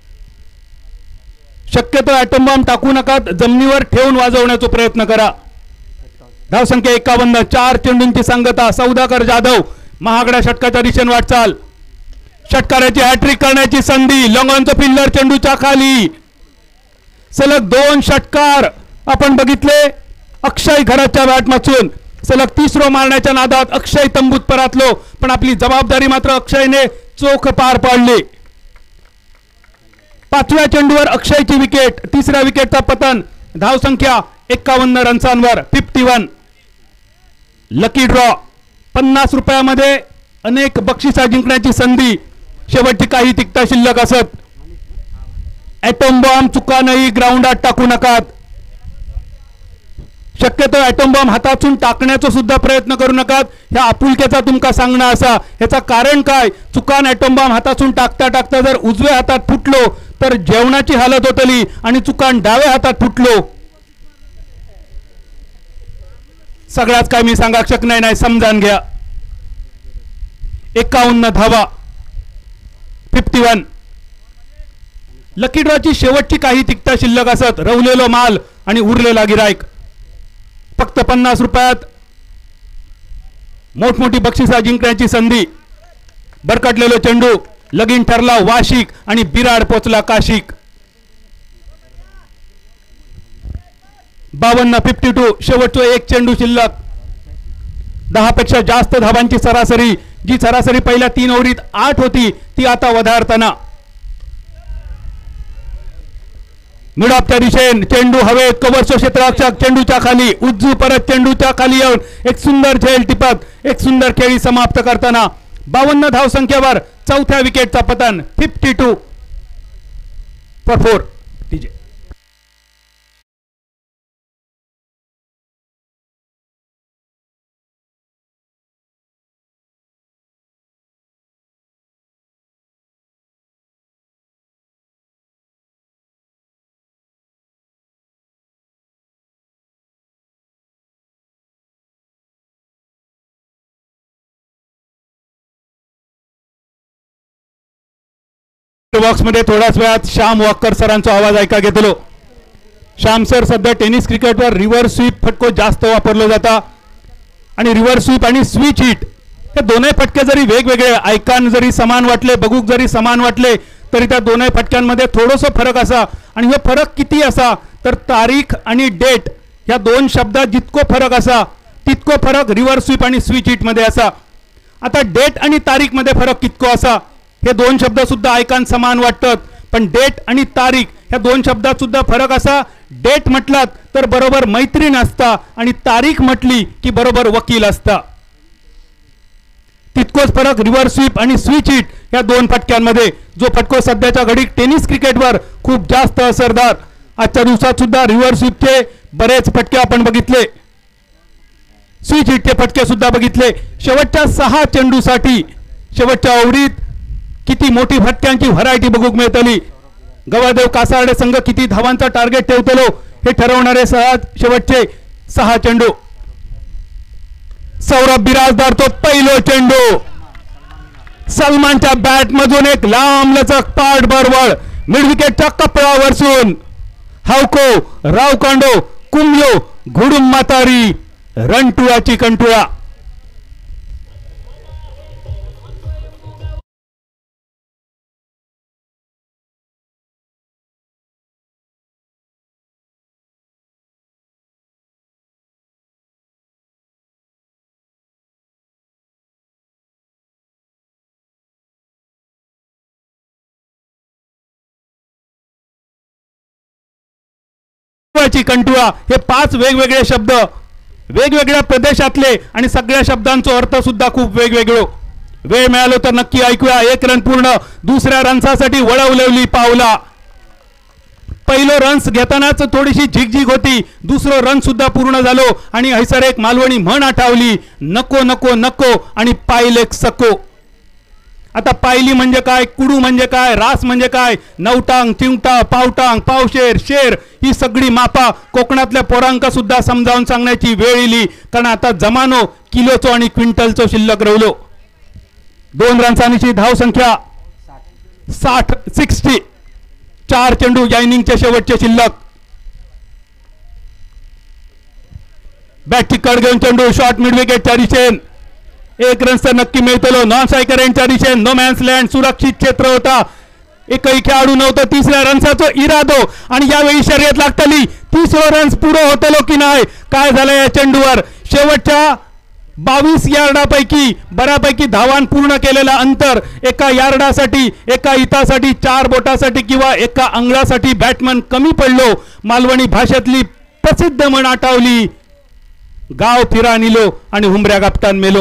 शक्यतो ॲटॉम बॉम्ब टाकू नका, जमिनीवर ठेवून वाजवण्याचा प्रयत्न करा. धावसंख्या एकावन्न. चार चेंडूंची सांगता. सौदागर जाधव महागड्या षटकाच्या दिशेने वाटचाल. षटकाराची हॅट्रिक करण्याची संधी. लॉंगॉनचं फिल्डर चेंडूच्या खाली. सलग दोन षटकार आपण बघितले. अक्षय घराच्या बॅटमधून सलग तिसरो मारण्याच्या नादात अक्षय तंबूत परतलो, पण आपली जबाबदारी मात्र अक्षयने चोख पार पाडली. पाचव्या चेंडूवर अक्षयची विकेट. तिसऱ्या विकेटचा पतन. धावसंख्या एकावन्न रन्सांवर. Fifty one. Lucky draw. पन्नास रुपयामध्ये अनेक बक्षिसा जिंकण्याची संधी. शेवटची काही तिकटा शिल्लक असत. ॲटॉम बॉम्ब चुकानही ग्राउंडात टाकू नका. शक्यतो ॲटॉम बॉम्ब हातातून टाकण्याचा सुद्धा प्रयत्न करू नका. ह्या आपुलक्याचा तुमका सांगणं असा. ह्याचा कारण काय? चुकान ॲटॉम बॉम्ब हातातून टाकता टाकता जर उजव्या हातात फुटलो तर जेवणाची हालत होतली, आणि चुकान डाव्या हातात फुटलो सगळ्याच काय मी सांगा शकणार नाही. समजान घ्या. एकावन्न धावा. Fifty one. लकी ड्रॉची शेवटची काही तिकटा शिल्लक असत. रवलेलो माल आणि उरलेला गिरायक. फक्त पन्नास रुपयात मोठमोठी बक्षिसा जिंकण्याची संधी. बरकटलेलो चेंडू. लगीन ठरला वाशिक आणि बिराड पोचला काशिक. बावन्न. Fifty to. शेवटचो एक चेंडू शिल्लक. दहा पेक्षा जास्त धावांची सरासरी. जी सरासरी पहिल्या तीन ओव्हरीत आठ होती ती आता वधारताना. मिडॉपच्या दिशेने चेंडू हवेत. कव्हरचो क्षेत्ररक्षक चेंडूच्या खाली. उज्जू परत चेंडूच्या खाली येऊन एक सुंदर झेल टिपत एक सुंदर खेळी समाप्त करताना बावन्न धावसंख्येवर चौथ्या विकेटचा पतन. Fifty two for four. TJ box मध्ये थोड्याच वेळात श्याम वॉकर सरांचा आवाज ऐका घेतलो. श्याम सर सध्या टेनिस क्रिकेटवर रिव्हर्स स्वीप फटको जास्त वापरलो जाता, आणि रिव्हर्स स्वीप आणि स्विच हिट हे दोनही फटके जरी वेगवेगळे ऐकान जरी समान वाटले, बघूक जरी समान वाटले, तरी त्या दोनही फटक्यांमध्ये थोडंसं फरक असा. आणि हे फरक किती असा तर तारीख आणि डेट या दोन शब्दात जितको फरक असा तितको फरक रिव्हर्स स्वीप आणि स्विच हिट मध्ये असा. आता डेट आणि तारीख मध्ये फरक कितको असा. हे दोन शब्द सुद्धा ऐकान समान वाटतात, पण डेट आणि तारीख ह्या दोन शब्दात सुद्धा फरक असा. डेट म्हटलात तर बरोबर मैत्रीण असता, आणि तारीख म्हटली की बरोबर वकील असता. तितकोच फरक रिव्हर्स स्वीप आणि स्विच हिट या दोन फटक्यांमध्ये. जो फटको सध्याच्या घडीत टेनिस क्रिकेटवर खूप जास्त असरदार. आजच्या दिवसात सुद्धा रिव्हर्स स्वीपचे बरेच फटके आपण बघितले. स्विच हिटचे फटके सुद्धा बघितले. शेवटच्या सहा चेंडूसाठी शेवटच्या ओव्हरीत किती मोठी फटक्यांची व्हरायटी बघूक मिळतली. गवळदेव कासारडे संघ किती धावांचा टार्गेट ठेवतलो हे ठरवणारे सहज शेवटचे सहा चेंडू. सौरभ बिराजदार तो पहिलो चेंडू. सलमानच्या बॅट मधून एक लांब लचक पाठ बरोबर मिड विकेटच्या कपड्यावरसून हावको रावकांडो कुमलो घुडूम मातारी रणटुळाची कंटुळा. कंटुळा हे पाच वेगवेगळे शब्द वेगवेगळ्या प्रदेशातले आणि सगळ्या शब्दांचा अर्थ सुद्धा खूप वेगवेगळे. वेळ मिळालो तर नक्की ऐकूया. एक रन पूर्ण. दुसऱ्या रनसाठी वळवलेली पावला. पहिलं रन्स घेतानाच थोडीशी झिकझिक होती. दुसरं रन सुद्धा पूर्ण झालो आणि हैसर एक मालवणी म्हण आठवली, नको नको नको आणि पायलेक सको. आता पायली म्हणजे काय, कुडू म्हणजे काय, रास म्हणजे काय, नवटांग चिमटा पावटांग पावशेर शेर ही सगळी मापा कोकणातल्या पोरांका सुद्धा समजावून सांगण्याची वेळ येली. कारण आता जमानो किलोचो आणि क्विंटलचो शिल्लक राहिलो. दोन रन्सांची धाव संख्या साठ सिक्स्टी. चार चेंडू या इनिंगचे शेवटचे शिल्लक. बॅटची कड घेऊन चेंडू शॉर्ट मिड विकेटच्या दिशेन. एक रन तर नक्की मिळतलो. नॉन स्ट्रायकर यांच्या दिशेन नो मॅन्स लँड सुरक्षित क्षेत्र होता. एकही खेळाडू नव्हतं. तिसऱ्या रनचा इरादो आणि यावेळी शर्यत लागतली. तिसरा रन्स पुढे होतलो की नाही काय झालं या चेंडूवर. शेवटच्या बावीस यार्डापैकी बऱ्यापैकी धावान पूर्ण केलेला अंतर एका यार्डासाठी एका हितासाठी चार बोटासाठी किंवा एका अंगळासाठी बॅटमन कमी पडलो. मालवणी भाषेतली प्रसिद्ध म्हण आठवली, गाव फिरा निलो आणि हुंबऱ्या गापतान मेलो.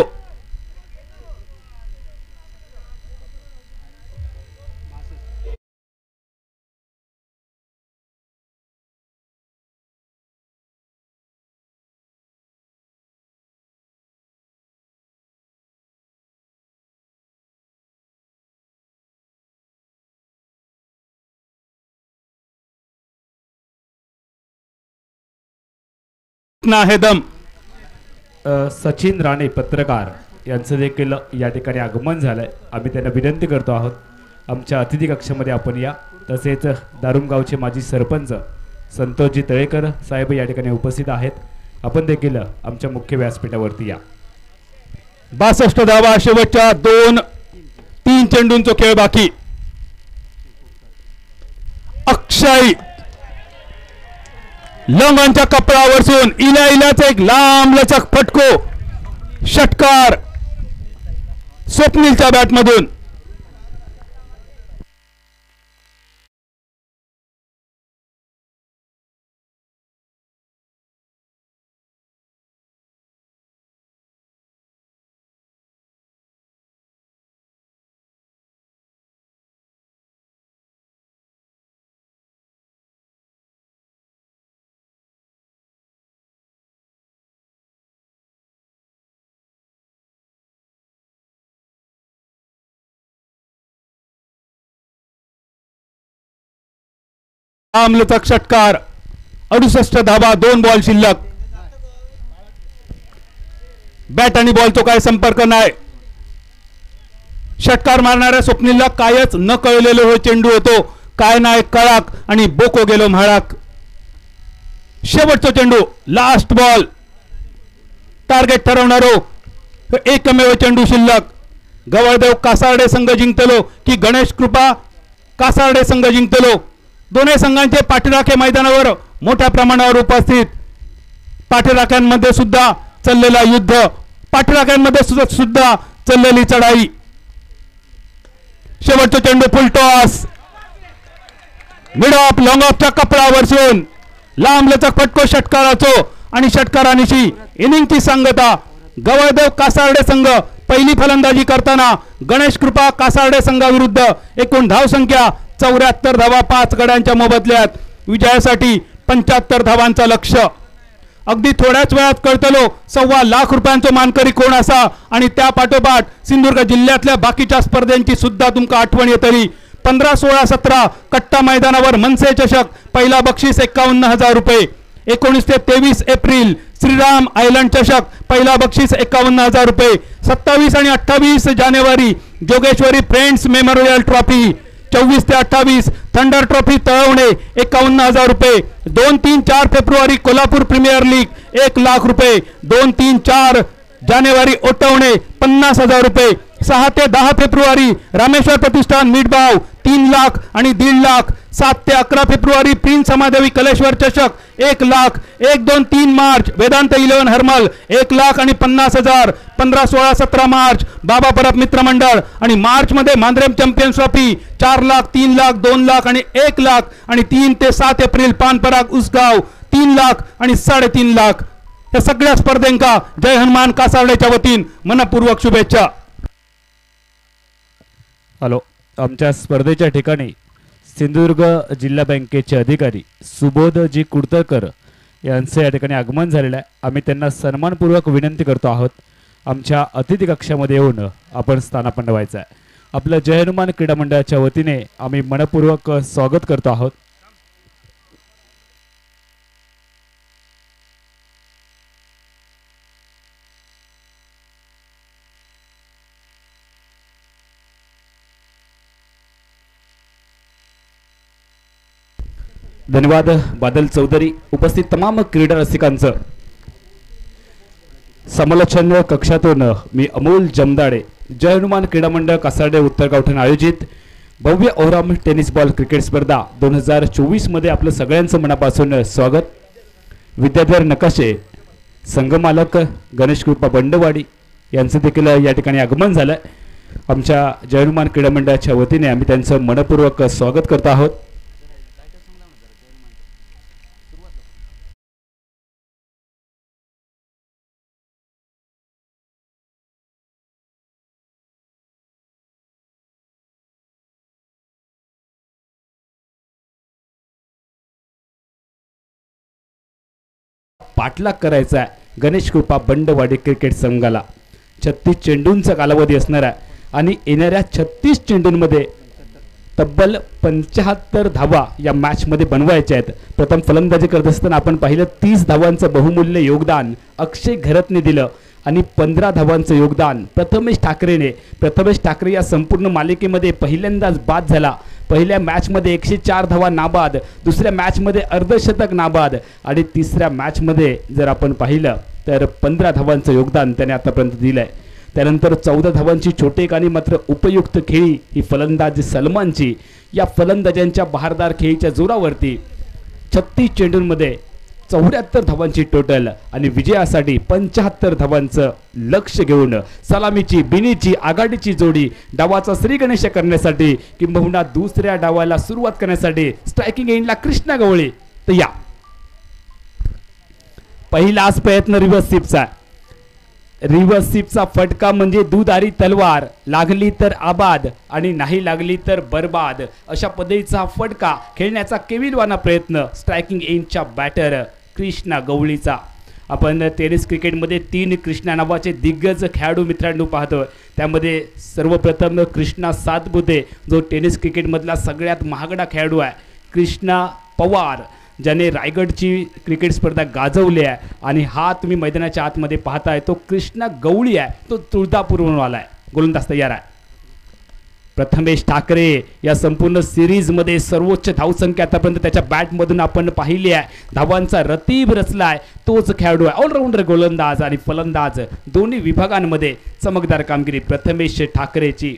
आहे दम. सचिन राणे पत्रकार यांचं देखील या ठिकाणी आगमन झालंय. आम्ही त्यांना विनंती करतो आहोत आमच्या अतिथी कक्षामध्ये आपण या. तसेच दारुमगावचे माजी सरपंच संतोषजी तळेकर साहेब या ठिकाणी उपस्थित आहेत. आपण देखील आमच्या मुख्य व्यासपीठावरती या. बासष्ट धावा शेवटच्या दोन तीन चेंडूंचा खेळ बाकी. अक्षय लंगांच्या कपड्यावरसून इल्या इल्याचा एक लांब लचक फटको. षटकार स्वप्नीलच्या बॅटमधून. लांबलचक षटकार. अडुसष्ट धावा दोन बॉल शिल्लक. बॅट आणि बॉलचा काय संपर्क नाही. षटकार मारणाऱ्या स्वप्नीलला कायच न कळलेलो हो चेंडू होतो. काय नाही कळाक आणि बोको गेलो म्हाळाक. शेवटचा चेंडू लास्ट बॉल. टार्गेट ठरवणारो एकमेव चेंडू शिल्लक. गवळदेव कासारडे संघ जिंकतलो की गणेश कृपा कासारडे संघ जिंकतलो. दोन्ही संघांचे पाठीराखे मैदानावर मोठ्या प्रमाणावर उपस्थित. पाठीराख्यांमध्ये सुद्धा चाललेला युद्ध, पाठीराख्यांमध्ये सुद्धा चाललेली चढाई. शेवटचा चेंडू full toss. Mid off long ऑफच्या कपड्यावरसून लांब लचक फटको षटकाराचो आणि षटकारानिशी इनिंगची सांगता. गवळदेव कासारडे संघ पहिली फलंदाजी करताना गणेश कृपा कासारडे संघाविरुद्ध एकूण धाव संख्या चौऱ्याहत्तर धावा पाच गड्यांच्या मोबदल्यात. विजयासाठी पंच्याहत्तर धावांचा लक्ष्य. अगदी थोड्याच वेळात कळतलो सव्वा लाख रुपयांचा मानकरी कोण असा आणि त्या पाठोपाठ सिंधुदुर्ग जिल्ह्यातल्या बाकीच्या स्पर्धेंची सुद्धा तुमका आठवण येतली. पंधरा सोळा सतरा कट्टा मैदानावर मनसे चषक पहिला बक्षीस एक्कावन्न हजार रुपये. एकोणीस ते तेवीस एप्रिल श्रीराम आयलंड चषक, पहिला बक्षीस एकावन्न हजार रुपये. सत्तावीस आणि अठ्ठावीस जानेवारी जोगेश्वरी फ्रेंड्स मेमोरियल ट्रॉफी, चोवीस ते अठ्ठावीस थंडर ट्रॉफी तळवणे एकावन्न हजार रुपये. दोन तीन चार फेब्रुवारी कोल्हापूर प्रीमियर लीग एक लाख रुपये. दोन तीन चार जानेवारी ओटवणे पन्नास हजार रुपये. सहा ते दहा फेब्रुवारी रामेश्वर प्रतिष्ठान मिठबाव तीन लाख आणि दीड लाख. सात ते अकरा फेब्रुवारी प्रिन्स समादेवी कलेश्वर चषक एक लाख. एक दोन तीन मार्च वेदांत इलेव्हन हरमल एक लाख आणि पन्नास हजार. पंधरा सोळा सतरा मार्च बाबा परब मित्र मंडळ आणि मार्च मध्ये मांद्रेम चॅम्पियन्स ट्रॉफी चार लाख, तीन लाख, दोन लाख आणि एक लाख. आणि तीन ते सात एप्रिल पानपराग उसगाव तीन लाख आणि साडेतीन लाख. या सगळ्या स्पर्धेंका जय हनुमान कासार्डेच्या वतीन मनपूर्वक शुभेच्छा. हॅलो, आमच्या स्पर्धेच्या ठिकाणी सिंधुदुर्ग जिल्हा बँकेचे अधिकारी सुबोधजी कुडतरकर यांचे या ठिकाणी आगमन झालेलं आहे. आम्ही त्यांना सन्मानपूर्वक विनंती करतो आहोत आमच्या अतिथी कक्षामध्ये येऊन आपण स्थानापन्न व्हायचं आहे. आपलं जय हनुमान क्रीडा मंडळाच्या वतीने आम्ही मनपूर्वक स्वागत करतो आहोत. धन्यवाद बादल चौधरी. उपस्थित तमाम क्रीडा रसिकांचं समालोचन कक्षातून मी अमोल जमदाडे, जय हनुमान क्रीडा मंडळ कासार्डे उत्तर गावठाण आयोजित भव्य ओहराम टेनिस बॉल क्रिकेट स्पर्धा दोन हजार चोवीस मध्ये आपलं सगळ्यांचं मनापासून स्वागत. विद्याधर नकाशे, संघमालक गणेश कृपा बंडवाडी यांचं देखील या ठिकाणी आगमन झालं. आमच्या जय हनुमान क्रीडा मंडळाच्या वतीने आम्ही त्यांचं मनपूर्वक स्वागत करतो आहोत. पाठलाग करायचा आहे गणेश कृपा बंडवाडी क्रिकेट संघाला. छत्तीस चेंडूंचा कालावधी असणार आहे आणि येणाऱ्या छत्तीस चेंडूंमध्ये तब्बल पंच्याहत्तर धावा या मॅचमध्ये बनवायच्या आहेत. प्रथम फलंदाजी करत असताना आपण पाहिलं तीस धावांचं बहुमूल्य योगदान अक्षय घरतने दिलं आणि पंधरा धावांचं योगदान प्रथमेश ठाकरेने. प्रथमेश ठाकरे या संपूर्ण मालिकेमध्ये पहिल्यांदाच बाद झाला. पहिल्या मॅचमध्ये एकशे चार धावा नाबाद, दुसऱ्या मॅचमध्ये अर्धशतक नाबाद आणि तिसऱ्या मॅचमध्ये जर आपण पाहिलं तर पंधरा धावांचं योगदान त्याने आतापर्यंत दिलं आहे. त्यानंतर चौदा धावांची छोटेखानी मात्र उपयुक्त खेळी ही फलंदाज सलमानची. या फलंदाजांच्या बहारदार खेळीच्या जोरावरती छत्तीस चेंडूंमध्ये चौऱ्याहत्तर धावांची टोटल आणि विजयासाठी पंच्याहत्तर धावांचं लक्ष घेऊन सलामीची बिनीची आघाडीची जोडी डावाचा श्री गणेश करण्यासाठी किंबहुना दुसऱ्या डावाला सुरुवात करण्यासाठी स्ट्रायकिंग एंडला कृष्णा गवळी. तर या पहिलाच प्रयत्न रिव्हर्स स्वीपचा. रिव्हर्स स्वीपचा फटका म्हणजे दुधारी तलवार, लागली तर आबाद आणि नाही लागली तर बर्बाद अशा पद्धतीचा फटका खेळण्याचा केविलवाना प्रयत्न स्ट्रायकिंग एंडच्या बॅटर कृष्णा गवळीचा. आपण टेनिस क्रिकेटमध्ये तीन कृष्णा नावाचे दिग्गज खेळाडू मित्रांनो पाहतो. त्यामध्ये सर्वप्रथम कृष्णा सातपुते जो टेनिस क्रिकेटमधला सगळ्यात महागडा खेळाडू आहे. कृष्णा पवार ज्याने रायगडची क्रिकेट स्पर्धा गाजवली आहे आणि हा तुम्ही मैदानाच्या आतमध्ये पाहताय तो कृष्णा गवळी आहे. तो तुळजापूरवरून आला आहे. गोलंदाज तयार आहे. प्रथमेश ठाकरे या संपूर्ण सिरीजमध्ये सर्वोच्च धावसंख्या आतापर्यंत त्याच्या बॅटमधून आपण पाहिली आहे. धावांचा रतीब रचलाय तोच खेळाडू आहे. ऑलराऊंडर गोलंदाज आणि फलंदाज दोन्ही विभागांमध्ये चमकदार कामगिरी प्रथमेश ठाकरेची.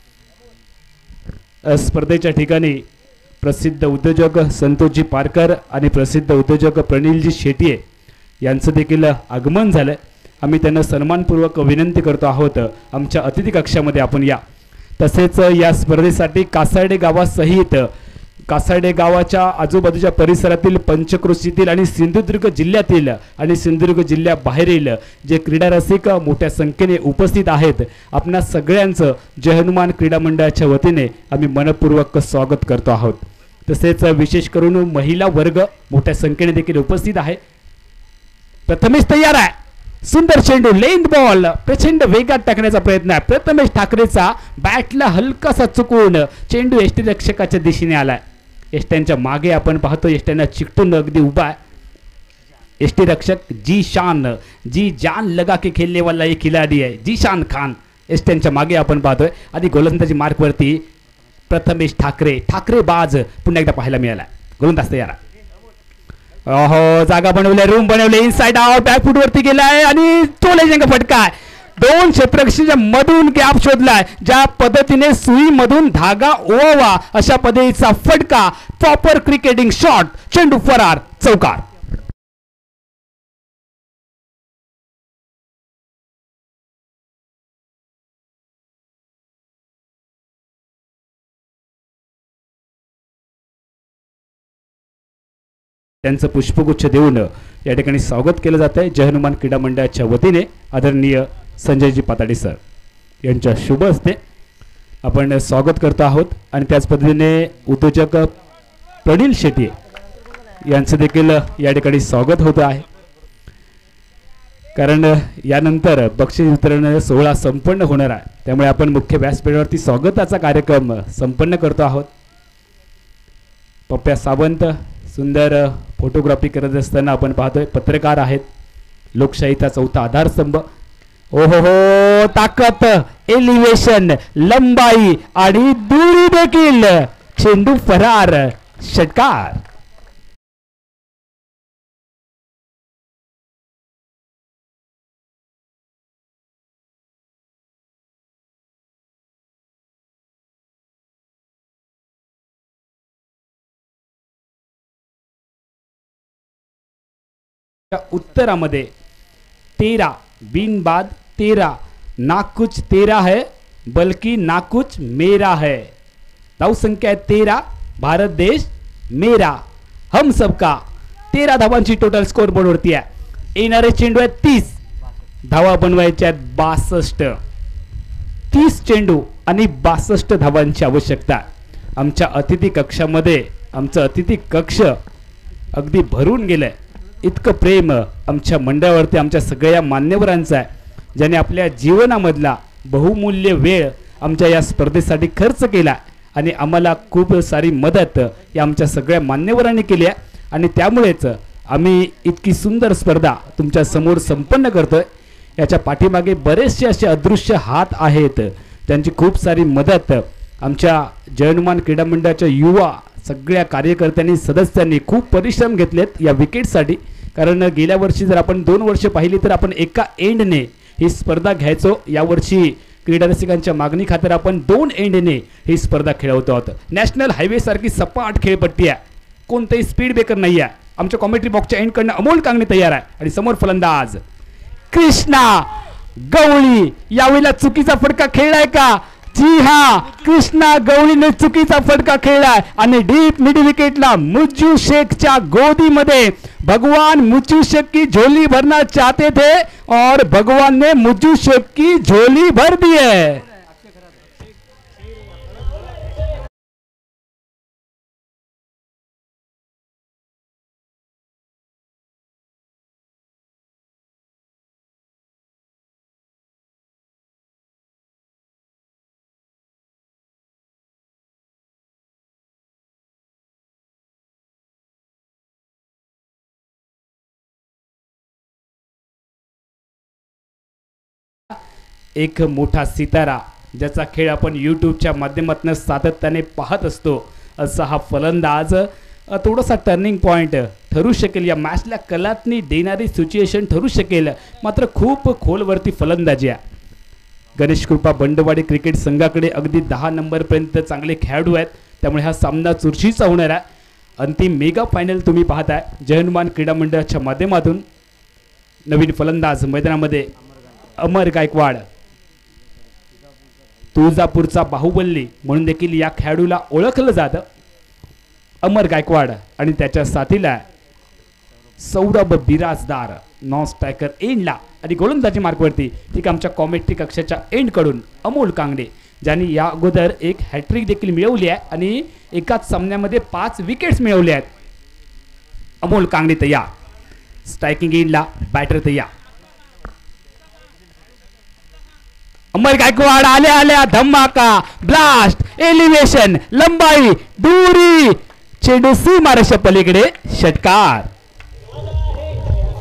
स्पर्धेच्या ठिकाणी प्रसिद्ध उद्योजक संतोषजी पारकर आणि प्रसिद्ध उद्योजक प्रणिलजी शेटिये यांचं देखील आगमन झालं. आम्ही त्यांना सन्मानपूर्वक विनंती करतो आहोत आमच्या अतिथी कक्षामध्ये आपण या. तसेच या स्पर्धेसाठी कासार्डे गावासहित कासार्डे गावाच्या आजूबाजूच्या परिसरातील पंचक्रोशीतील आणि सिंधुदुर्ग जिल्ह्यातील आणि सिंधुदुर्ग जिल्ह्याबाहेरील जे क्रीडा रसिक मोठ्या संख्येने उपस्थित आहेत आपणा सगळ्यांचं जय हनुमान क्रीडा मंडळाच्या वतीने आम्ही मनपूर्वक स्वागत करतो आहोत. तसेच विशेष करून महिला वर्ग मोठ्या संख्येने देखील उपस्थित आहे. प्रथमेश तयार आहे. सुंदर चेंडू लेंथ बॉल प्रचंड वेगात टाकण्याचा प्रयत्न आहे. प्रथमेश ठाकरेचा बॅटला हलकासा चुकून चेंडू एष्टी रक्षकाच्या दिशेने आलाय. एष्ट्यांच्या मागे आपण पाहतो एष्ट्यांना चिकटून अगदी उभा आहे. एसटी रक्षक जी शान, जी जान लगा के खेळने वाला एक खिलाडी आहे जीशान खान. एस त्यांच्या मागे आपण पाहतोय. आधी गोलंदाजी मार्कवरती प्रथमेश ठाकरे, ठाकरे बाज पुन्हा एकदा पाहायला मिळाला. गोलंदाज तयार. ओहो, जागा बनवल्या, रूम बनवले, इनसाइड आउट, बॅकफूट वरती गेलाय आणि तो लेजंग फटका. दोन क्षेत्ररक्षकांच्या मधून गॅप शोधलाय. ज्या पद्धतीने सुई मधून धागा ओवावा अशा पद्धतीचा फटका. प्रॉपर क्रिकेटिंग शॉट, चेंडू फरार, चौकार. त्यांचं पुष्पगुच्छ देऊन या ठिकाणी स्वागत केलं जात आहे जय हनुमान क्रीडा मंडळाच्या वतीने. आदरणीय संजयजी पाताडे सर यांच्या शुभ हस्ते आपण स्वागत करतो आहोत. आणि त्याच पद्धतीने उद्योजक प्रनिल शेट्टी यांचं देखील या ठिकाणी स्वागत होतं आहे. कारण यानंतर बक्षीस वितरण सोहळा संपन्न होणार आहे, त्यामुळे आपण मुख्य व्यासपीठावरती स्वागताचा कार्यक्रम संपन्न करतो आहोत. पप्प्या सावंत सुंदर फोटोग्राफी करत असताना आपण पाहतोय. पत्रकार आहेत, लोकशाहीचा चौथा आधारस्तंभ. ओहो हो, ताकद, एलिव्हेशन, लंबाई आणि दूरी देखील. चेंडू फरार, षटकार. उत्तरामध्ये तेरा बीन बाद तेरा, ना कुछ तेरा है बल्कि ना कुछ मेरा है. धाव संख्या आहे तेरा, भारत देश मेरा, हम सबका. तेरा धावांची टोटल स्कोर बोर्डवरती आहे. येणारे चेंडू आहेत तीस, धावा बनवायच्या आहेत बासष्ट. तीस चेंडू आणि बासष्ट धावांची आवश्यकता. आमच्या अतिथी कक्षामध्ये आमचं अतिथी कक्ष अगदी भरून गेलंय. इतकं प्रेम आमच्या मंडळावरती आमच्या सगळ्या मान्यवरांचं आहे, ज्याने आपल्या जीवनामधला बहुमूल्य वेळ आमच्या या स्पर्धेसाठी खर्च केला आणि आम्हाला खूप सारी मदत या आमच्या सगळ्या मान्यवरांनी केली आहे. आणि त्यामुळेच आम्ही इतकी सुंदर स्पर्धा तुमच्या समोर संपन्न करतोय. याच्या पाठीमागे बरेचसे असे अदृश्य हात आहेत, त्यांची खूप सारी मदत आमच्या जय हनुमान क्रीडा मंडळाच्या युवा सगळ्या कार्यकर्त्यांनी सदस्यांनी खूप परिश्रम घेतलेत या विकेटसाठी. कारण गेल्या वर्षी जर आपण दोन वर्ष पाहिली तर आपण एका एंडने ही स्पर्धा घ्यायचो. यावर्षी क्रीडा रसिकांच्या मागणी खातर आपण दोन एंडने ही स्पर्धा खेळवतो आहोत. नॅशनल हायवे सारखी सपाट खेळपट्टी आहे, कोणतेही स्पीड ब्रेकर नाही आहे. आमच्या कॉमेंट्री बॉक्सच्या एंडकडनं अमोल कांगणे तयार आहे आणि समोर फलंदाज कृष्णा गवळी. यावेळेला चुकीचा फटका खेळलाय का? जी हा, कृष्णा गवळीने चुकीचा फटका खेळलाय आणि डीप मिड विकेटला मुज्जू शेखच्या गोदीमध्ये. भगवान मुज्जू शेख की झोली भरना चाहते थे और भगवान ने मुज्जू शेख की झोली भर दी है. एक मोठा सितारा ज्याचा खेळ आपण यूट्यूबच्या माध्यमातून सातत्याने पाहत असतो, असा हा फलंदाज थोडासा टर्निंग पॉइंट ठरू शकेल. या मॅचला कलाटणी देणारी सिच्युएशन ठरू शकेल, मात्र खूप खोलवरती फलंदाजी आहे. गणेश कृपा बंडवाडी क्रिकेट संघाकडे अगदी दहा नंबरपर्यंत चांगले खेळाडू आहेत, त्यामुळे हा सामना चुरशीचा होणार आहे. अंतिम मेगा फायनल तुम्ही पाहताय जय हनुमान क्रीडा मंडळाच्या माध्यमातून. नवीन फलंदाज मैदानामध्ये अमर गायकवाड, तुळजापूरचा बाहुबली म्हणून देखील या खेळाडूला ओळखलं जातं. अमर गायकवाड आणि त्याच्या साथीला सौरभ बिराजदार नॉन स्ट्रायकर एंडला आणि गोलंदाजी मार्कवरती ठीक आमच्या कॉमेंट्री कक्षाच्या एंडकडून अमोल कांगणे, ज्यांनी या अगोदर एक हॅट्रिक देखील मिळवली आहे आणि एकाच सामन्यामध्ये पाच विकेट्स मिळवले आहेत. अमोल कांगणे तयार, स्ट्रायकिंग एंडला बॅटर तयार. अमर गायकवाड आल्या आल्या धमाका, ब्लास्ट, एलिव्हेशन, लंबाई, दूरी, चेंडू सीमारेषा पलीकडे, षटकार.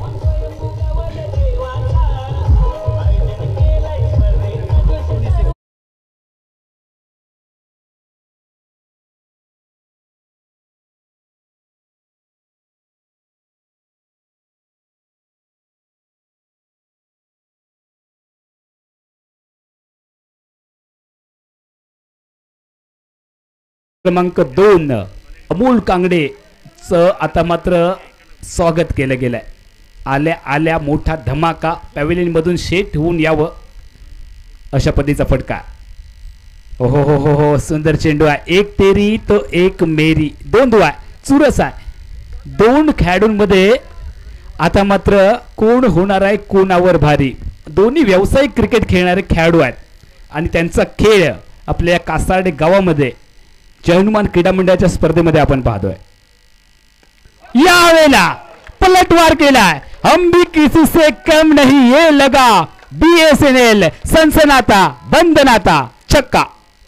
क्रमांक दोन अमोल कांगडेच आता मात्र स्वागत केलं गेलंय. आल्या आल्या मोठा धमाका पॅव्हिलियन मधून शेट होऊन यावं अशा पद्धतीचा फटका. हो हो हो हो हो सुंदर चेंडू आहे. एक तेरी तो एक मेरी, दोन दुआ चुरस आहे. दोन खेळाडूंमध्ये आता मात्र कोण होणार आहे कोणावर भारी. दोन्ही व्यावसायिक क्रिकेट खेळणारे खेळाडू आहेत आणि त्यांचा खेळ आपल्या कासार्डे गावामध्ये जय हनुमान क्रीडा मंडळाच्या स्पर्धेमध्ये आपण पाहतोय. यावेळेला पलटवार केलाय. हम भी किसी से कम नहीं, ये लगा बीएसएनएल सनसनाता बंदनाता छक्का.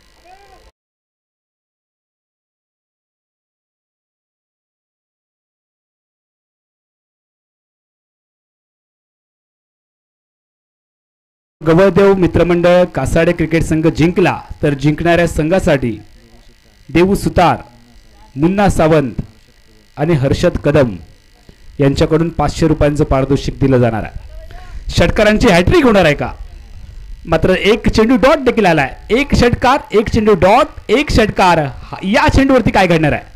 गवळदेव मित्रमंडळ कासाडे क्रिकेट संघ जिंकला तर जिंकणाऱ्या संघासाठी देऊ सुतार, मुन्ना सावंत आणि हर्षद कदम यांच्याकडून पाचशे रुपयांचं पारितोषिक दिलं जाणार आहे. षटकारांची हॅट्रिक होणार आहे का? मात्र एक चेंडू डॉट देखील आलाय. एक षटकार, एक चेंडू डॉट, एक षटकार. या चेंडूवरती काय घडणार आहे?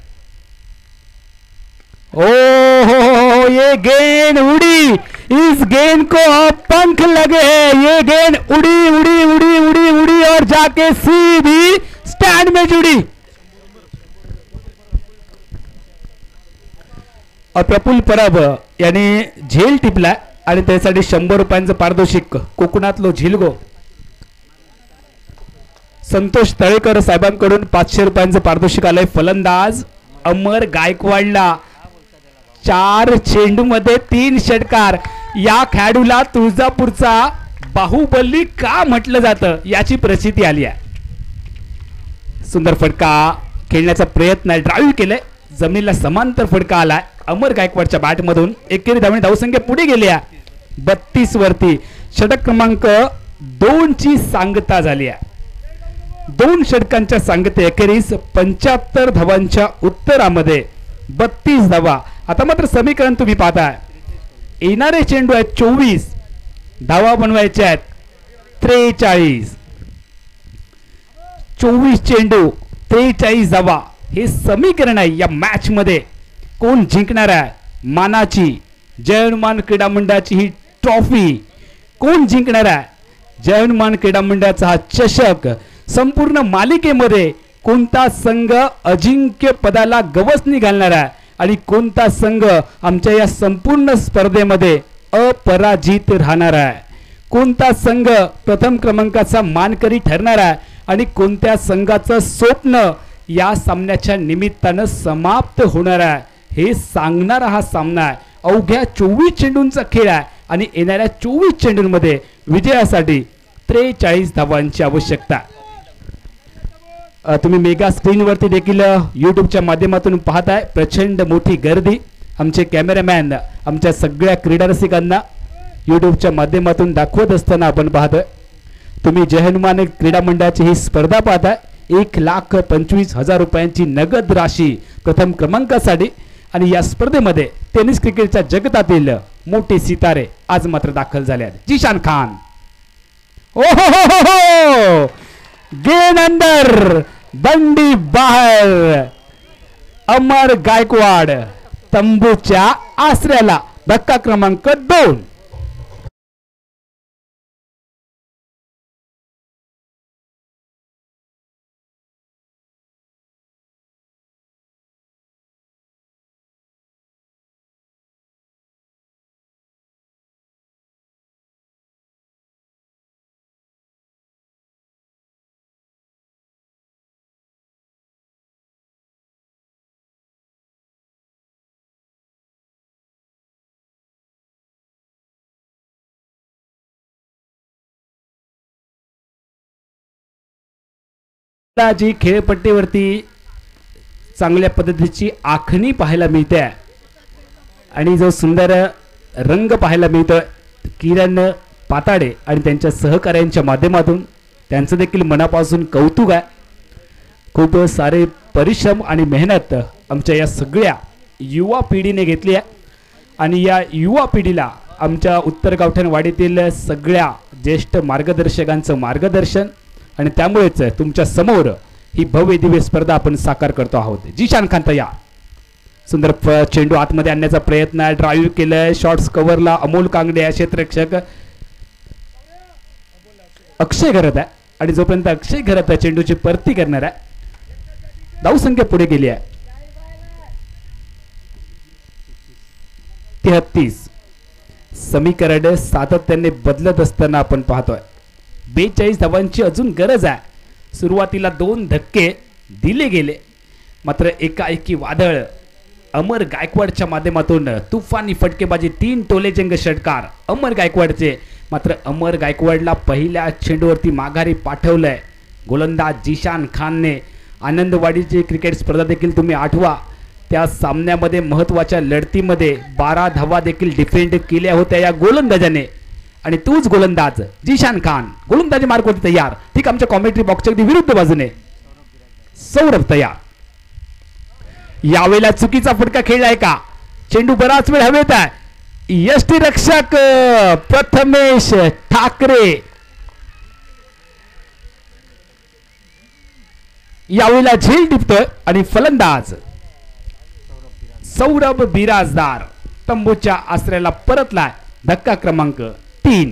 ओ हो हो, ये गेंद उड़ी, इस गेंद को अब पंख लगे हैं. ये गेंद उड़ी उड़ी उड़ी उड़ी उड़ी और जाके सीधी स्टैंड में जुड़ी. और प्रफुल्ल परब याने झेल टिपलाय आणि त्यासाठी शंभर रुपयांचं पारितोषिक कोकणातलो झिलगो संतोष तळेकर साहेबांकडून पाचशे रुपयांचं पारितोषिक आलंय. फलंदाज अमर गायकवाडला चार चेंडू मध्ये तीन षटकार. या खेळाडूला तुळजापूरचा बाहुबली का म्हटलं जातं याची प्रचिती आली आहे. सुंदर फटका खेळण्याचा प्रयत्न आहे. ड्राईव्ह केलंय, जमिनीला समांतर फटका आलाय. अमर गायकवाडच्या बॅट मधून एकेरी धावणे धावसंख्या पुढे गेली आहे बत्तीस वरती. षटक क्रमांक दोन ची सांगता झाली आहे. दोन षटकांच्या सांगते अखेरीस पंच्याहत्तर धावांच्या उत्तरामध्ये बत्तीस धावा. आता मात्र समीकरण तुम्ही पाहताय. येणारे चेंडू आहेत चोवीस, धावा बनवायचे आहेत त्रेचाळीस. चोवीस चेंडू त्रेचाळीस धावा हे समीकरण आहे. या मॅच मध्ये कोण जिंकणार आहे? मानाची जय हनुमान क्रीडा मंडळाची ही ट्रॉफी कोण जिंकणार आहे? जय हनुमान क्रीडा मंडळाचा हा चषक. संपूर्ण मालिकेमध्ये कोणता संघ अजिंक्य पदाला गवसणी घालणार आहे आणि कोणता संघ आमच्या या संपूर्ण स्पर्धेमध्ये अपराजित राहणार आहे? कोणता संघ प्रथम क्रमांकाचा मानकरी ठरणार आहे आणि कोणत्या संघाचं स्वप्न या सामन्याच्या निमित्तानं समाप्त होणार आहे हे सांगणारा हा सामना आहे. अवघ्या चोवीस चेंडूंचा खेळ आहे आणि येणाऱ्या चोवीस चेंडूंमध्ये विजयासाठी त्रेचाळीस धावांची आवश्यकता. तुम्ही मेगा स्क्रीनवरती देखील यूट्यूबच्या माध्यमातून पाहताय. प्रचंड मोठी गर्दी. आमचे कॅमेरामॅन आमच्या सगळ्या क्रीडा रसिकांना यूट्यूबच्या माध्यमातून दाखवत असताना आपण पाहतोय. तुम्ही जय हनुमान क्रीडा मंडळाची ही स्पर्धा पाहताय. एक लाख पंचवीस हजार रुपयांची नगद राशी प्रथम क्रमांकासाठी आणि या स्पर्धेमध्ये टेनिस क्रिकेटच्या जगतातील मोठे सितारे आज मात्र दाखल झाले आहेत. जिशान खान, ओ हो हो हो हो, गेंद अंदर, बंडी बाहेर. अमर गायकवाड तंबूच्या आसऱ्याला. धक्का क्रमांक दोन. जी खेळपट्टीवरती चांगल्या पद्धतीची आखणी पाहायला मिळते आणि जो सुंदर रंग पाहायला मिळतोय किरण पाताडे आणि त्यांच्या सहकार्यांच्या माध्यमातून त्यांचं देखील मनापासून कौतुक आहे. खूप सारे परिश्रम आणि मेहनत आमच्या या सगळ्या युवा पिढीने घेतली आहे आणि या युवा पिढीला आमच्या उत्तर गावठणवाडीतील सगळ्या ज्येष्ठ मार्गदर्शकांचं मार्गदर्शन आणि त्यामुळेच तुमच्या समोर ही भव्य दिव्य स्पर्धा आपण साकार करतो आहोत. जिशान खान तयार. सुंदर चेंडू आतमध्ये आणण्याचा प्रयत्न आहे. ड्राईव्ह केलंय. शॉर्ट्स कव्हरला अमोल कांगडे आहे क्षेत्ररक्षक. अक्षय घरत आहे आणि जोपर्यंत अक्षय घरत आहे चेंडूची परती करणार आहे. धावसंख्या पुढे गेली आहे तेहतीस. समीकरण सातत्याने बदलत असताना आपण पाहतोय. बेचाळीस धावांची अजून गरज आहे. सुरुवातीला दोन धक्के दिले गेले मात्र एकाएकी वादळ. अमर गायकवाडच्या माध्यमातून तुफानी फटकेबाजी. तीन टोलेजंग षटकार अमर गायकवाडचे. मात्र अमर गायकवाडला पहिल्या चेंडूवरती माघारी पाठवलंय गोलंदाज जिशान खानने. आनंदवाडीची क्रिकेट स्पर्धा देखील तुम्ही आठवा. त्या सामन्यामध्ये महत्त्वाच्या लढतीमध्ये बारा धावा देखील डिफेंड केल्या होत्या या गोलंदाजाने. आणि तूच गोलंदाज जिशान खान गोलंदाजी मार्कवरती तयार. ठीक आमच्या कॉमेंट्री बॉक्सच्या अगदी विरुद्ध बाजूने सौरभ तयार. यावेळेला चुकीचा फटका खेळलाय का? चेंडू बराच वेळ हवेत आहे. यष्टीरक्षक प्रथमेश ठाकरे यावेळेला झेल टिपतोय आणि फलंदाज सौरभ बिराजदार तंबूच्या आश्रयाला परतलाय. धक्का क्रमांक तीन.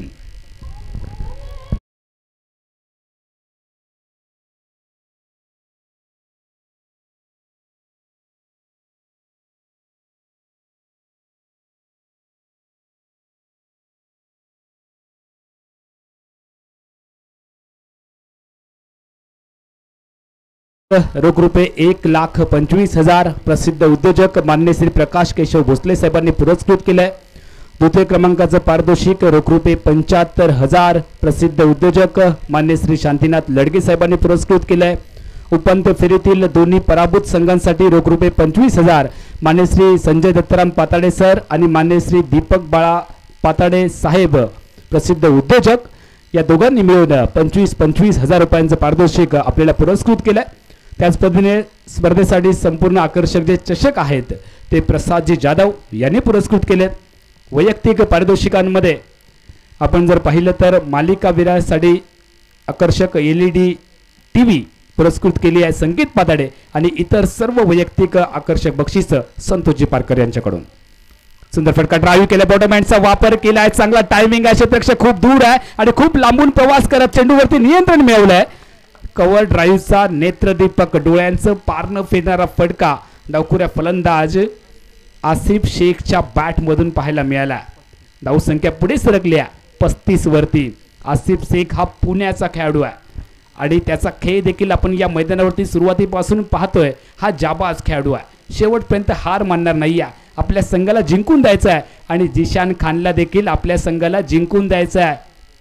रोख रुपये एक लाख पंचवीस हजार प्रसिद्ध उद्योजक मान्य श्री प्रकाश केशव भोसले साहेबांनी पुरस्कृत केलंय. द्वितीय क्रमांकाचं पारितोषिक रोख रुपये पंच्याहत्तर हजार प्रसिद्ध उद्योजक मान्य श्री शांतीनाथ लडगे साहेबांनी पुरस्कृत केलंय. उपांत्य फेरीतील दोन्ही पराभूत संघांसाठी रोख रुपये पंचवीस हजार मान्य श्री संजय दत्ताराम पाताडे सर आणि मान्य श्री दीपक बाळा पाताडे साहेब प्रसिद्ध उद्योजक या दोघांनी मिळून पंचवीस पंचवीस हजार रुपयांचं पारितोषिक आपल्याला पुरस्कृत केलंय. त्याच पद्धतीने स्पर्धेसाठी संपूर्ण आकर्षक जे चषक आहेत ते प्रसादजी जाधव यांनी पुरस्कृत केलेत. वैयक्तिक पारितोषिकांमध्ये आपण जर पाहिलं तर मालिका विरासाठी आकर्षक L E D T V पुरस्कृत केली आहे संकेत पाताडे आणि इतर सर्व वैयक्तिक आकर्षक बक्षीस संतोषजी पारकर यांच्याकडून. सुंदर फटका ड्राईव्ह केला. बॉटम हँडचा वापर केला आहे. चांगला टायमिंग आहे. क्षेत्ररक्षक खूप दूर आहे आणि खूप लांबून प्रवास करत चेंडूवरती नियंत्रण मिळवलंय. कव्हर ड्राईव्हचा नेत्रदीपक डोळ्यांचं पारणं फेरणारा फटका डावखुऱ्या फलंदाज आसिफ शेखच्या बॅटमधून पाहायला मिळाला. धावसंख्या पुढे सरकली आहे पस्तीस वरती. आसिफ शेख हा पुण्याचा खेळाडू आहे आणि त्याचा खेळ देखील आपण या मैदानावरती सुरुवातीपासून पाहतोय. हा जाबाज खेळाडू आहे. शेवटपर्यंत हार मानणार नाही आहे. आपल्या संघाला जिंकून द्यायचं आहे आणि जिशान खानला देखील आपल्या संघाला जिंकून द्यायचं आहे.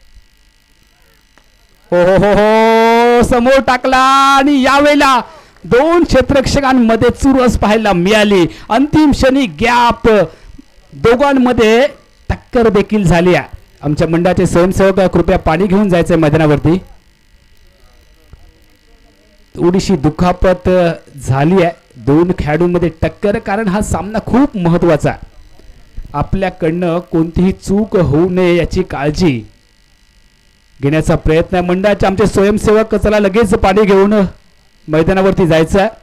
हो हो हो हो समोर टाकला आणि यावेळेला दोन क्षेत्ररक्षकांमध्ये चुरस पाहायला मिळाली. अंतिम क्षणी गॅप दोघांमध्ये टक्कर देखील झाली आहे. आमच्या मंडळाचे स्वयंसेवक कृपया पाणी घेऊन जायचंय मैदानावरती. थोडीशी दुखापत झाली आहे दोन खेळाडूंमध्ये टक्कर. कारण हा सामना खूप महत्वाचा आहे. आपल्याकडनं कोणतीही चूक होऊ नये याची काळजी घेण्याचा प्रयत्न आहे मंडळाचे. आमचे स्वयंसेवक चला लगेच पाणी घेऊन मैदानावरती जायचं आहे.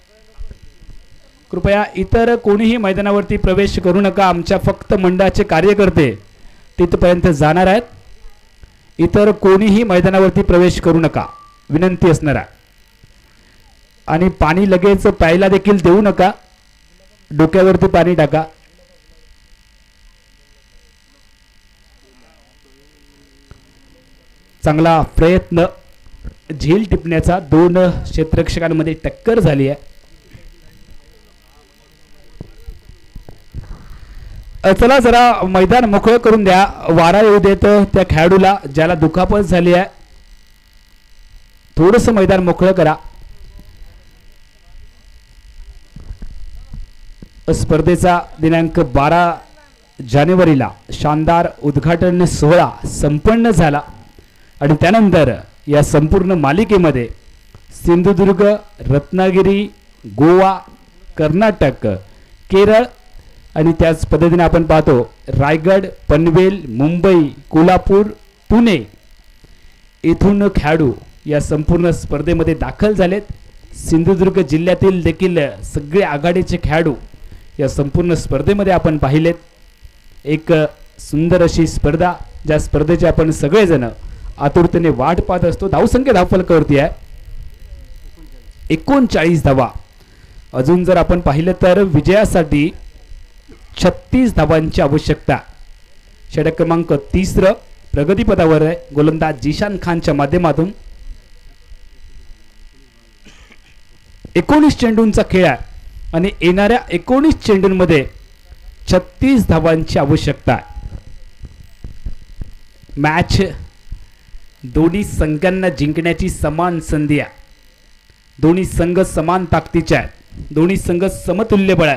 कृपया इतर कोणीही मैदानावरती प्रवेश करू नका. आमच्या फक्त मंडळाचे कार्यकर्ते तिथपर्यंत जाणार आहेत. इतर कोणीही मैदानावरती प्रवेश करू नका विनंती असणार आहे. आणि पाणी लगेच प्यायला देखील देऊ नका. डोक्यावरती पाणी टाका. चांगला प्रयत्न झेल टिपण्याचा. दोन क्षेत्ररक्षकांमध्ये टक्कर झाली आहे. चला जरा मैदान मोकळं करून द्या. वारा येऊ देत त्या खेळाडूला ज्याला दुखापत झाली आहे. थोडंसं मैदान मोकळं करा. स्पर्धेचा दिनांक बारा जानेवारीला शानदार उद्घाटन सोहळा संपन्न झाला आणि त्यानंतर या संपूर्ण मालिकेमध्ये सिंधुदुर्ग, रत्नागिरी, गोवा, कर्नाटक, केरळ आणि त्याच पद्धतीने आपण पाहतो रायगड, पनवेल, मुंबई, कोल्हापूर, पुणे इथून खेळाडू या संपूर्ण स्पर्धेमध्ये दाखल झालेत. सिंधुदुर्ग जिल्ह्यातील देखील सगळे आघाडीचे खेळाडू या संपूर्ण स्पर्धेमध्ये आपण पाहिलेत. एक सुंदर अशी स्पर्धा, ज्या स्पर्धेचे आपण सगळेजण आतुरतेने वाट पाहत असतो. धावसंख्या धावफलकावरती आहे एकोणचाळीस धावा. अजून जर आपण पाहिलं तर विजयासाठी छत्तीस धावांची आवश्यकता. षटक क्रमांक तिसरं प्रगतीपदावर आहे गोलंदाज जिशान खानच्या माध्यमातून. एकोणीस चेंडूंचा खेळ आहे आणि येणाऱ्या एकोणीस चेंडूंमध्ये छत्तीस धावांची आवश्यकता आहे. मॅच दोन्ही संघांना जिंकण्याची समान संधी आहे. दोन्ही संघ समान ताकदीचे आहेत. दोन्ही संघ समतुल्य बळ आहेत.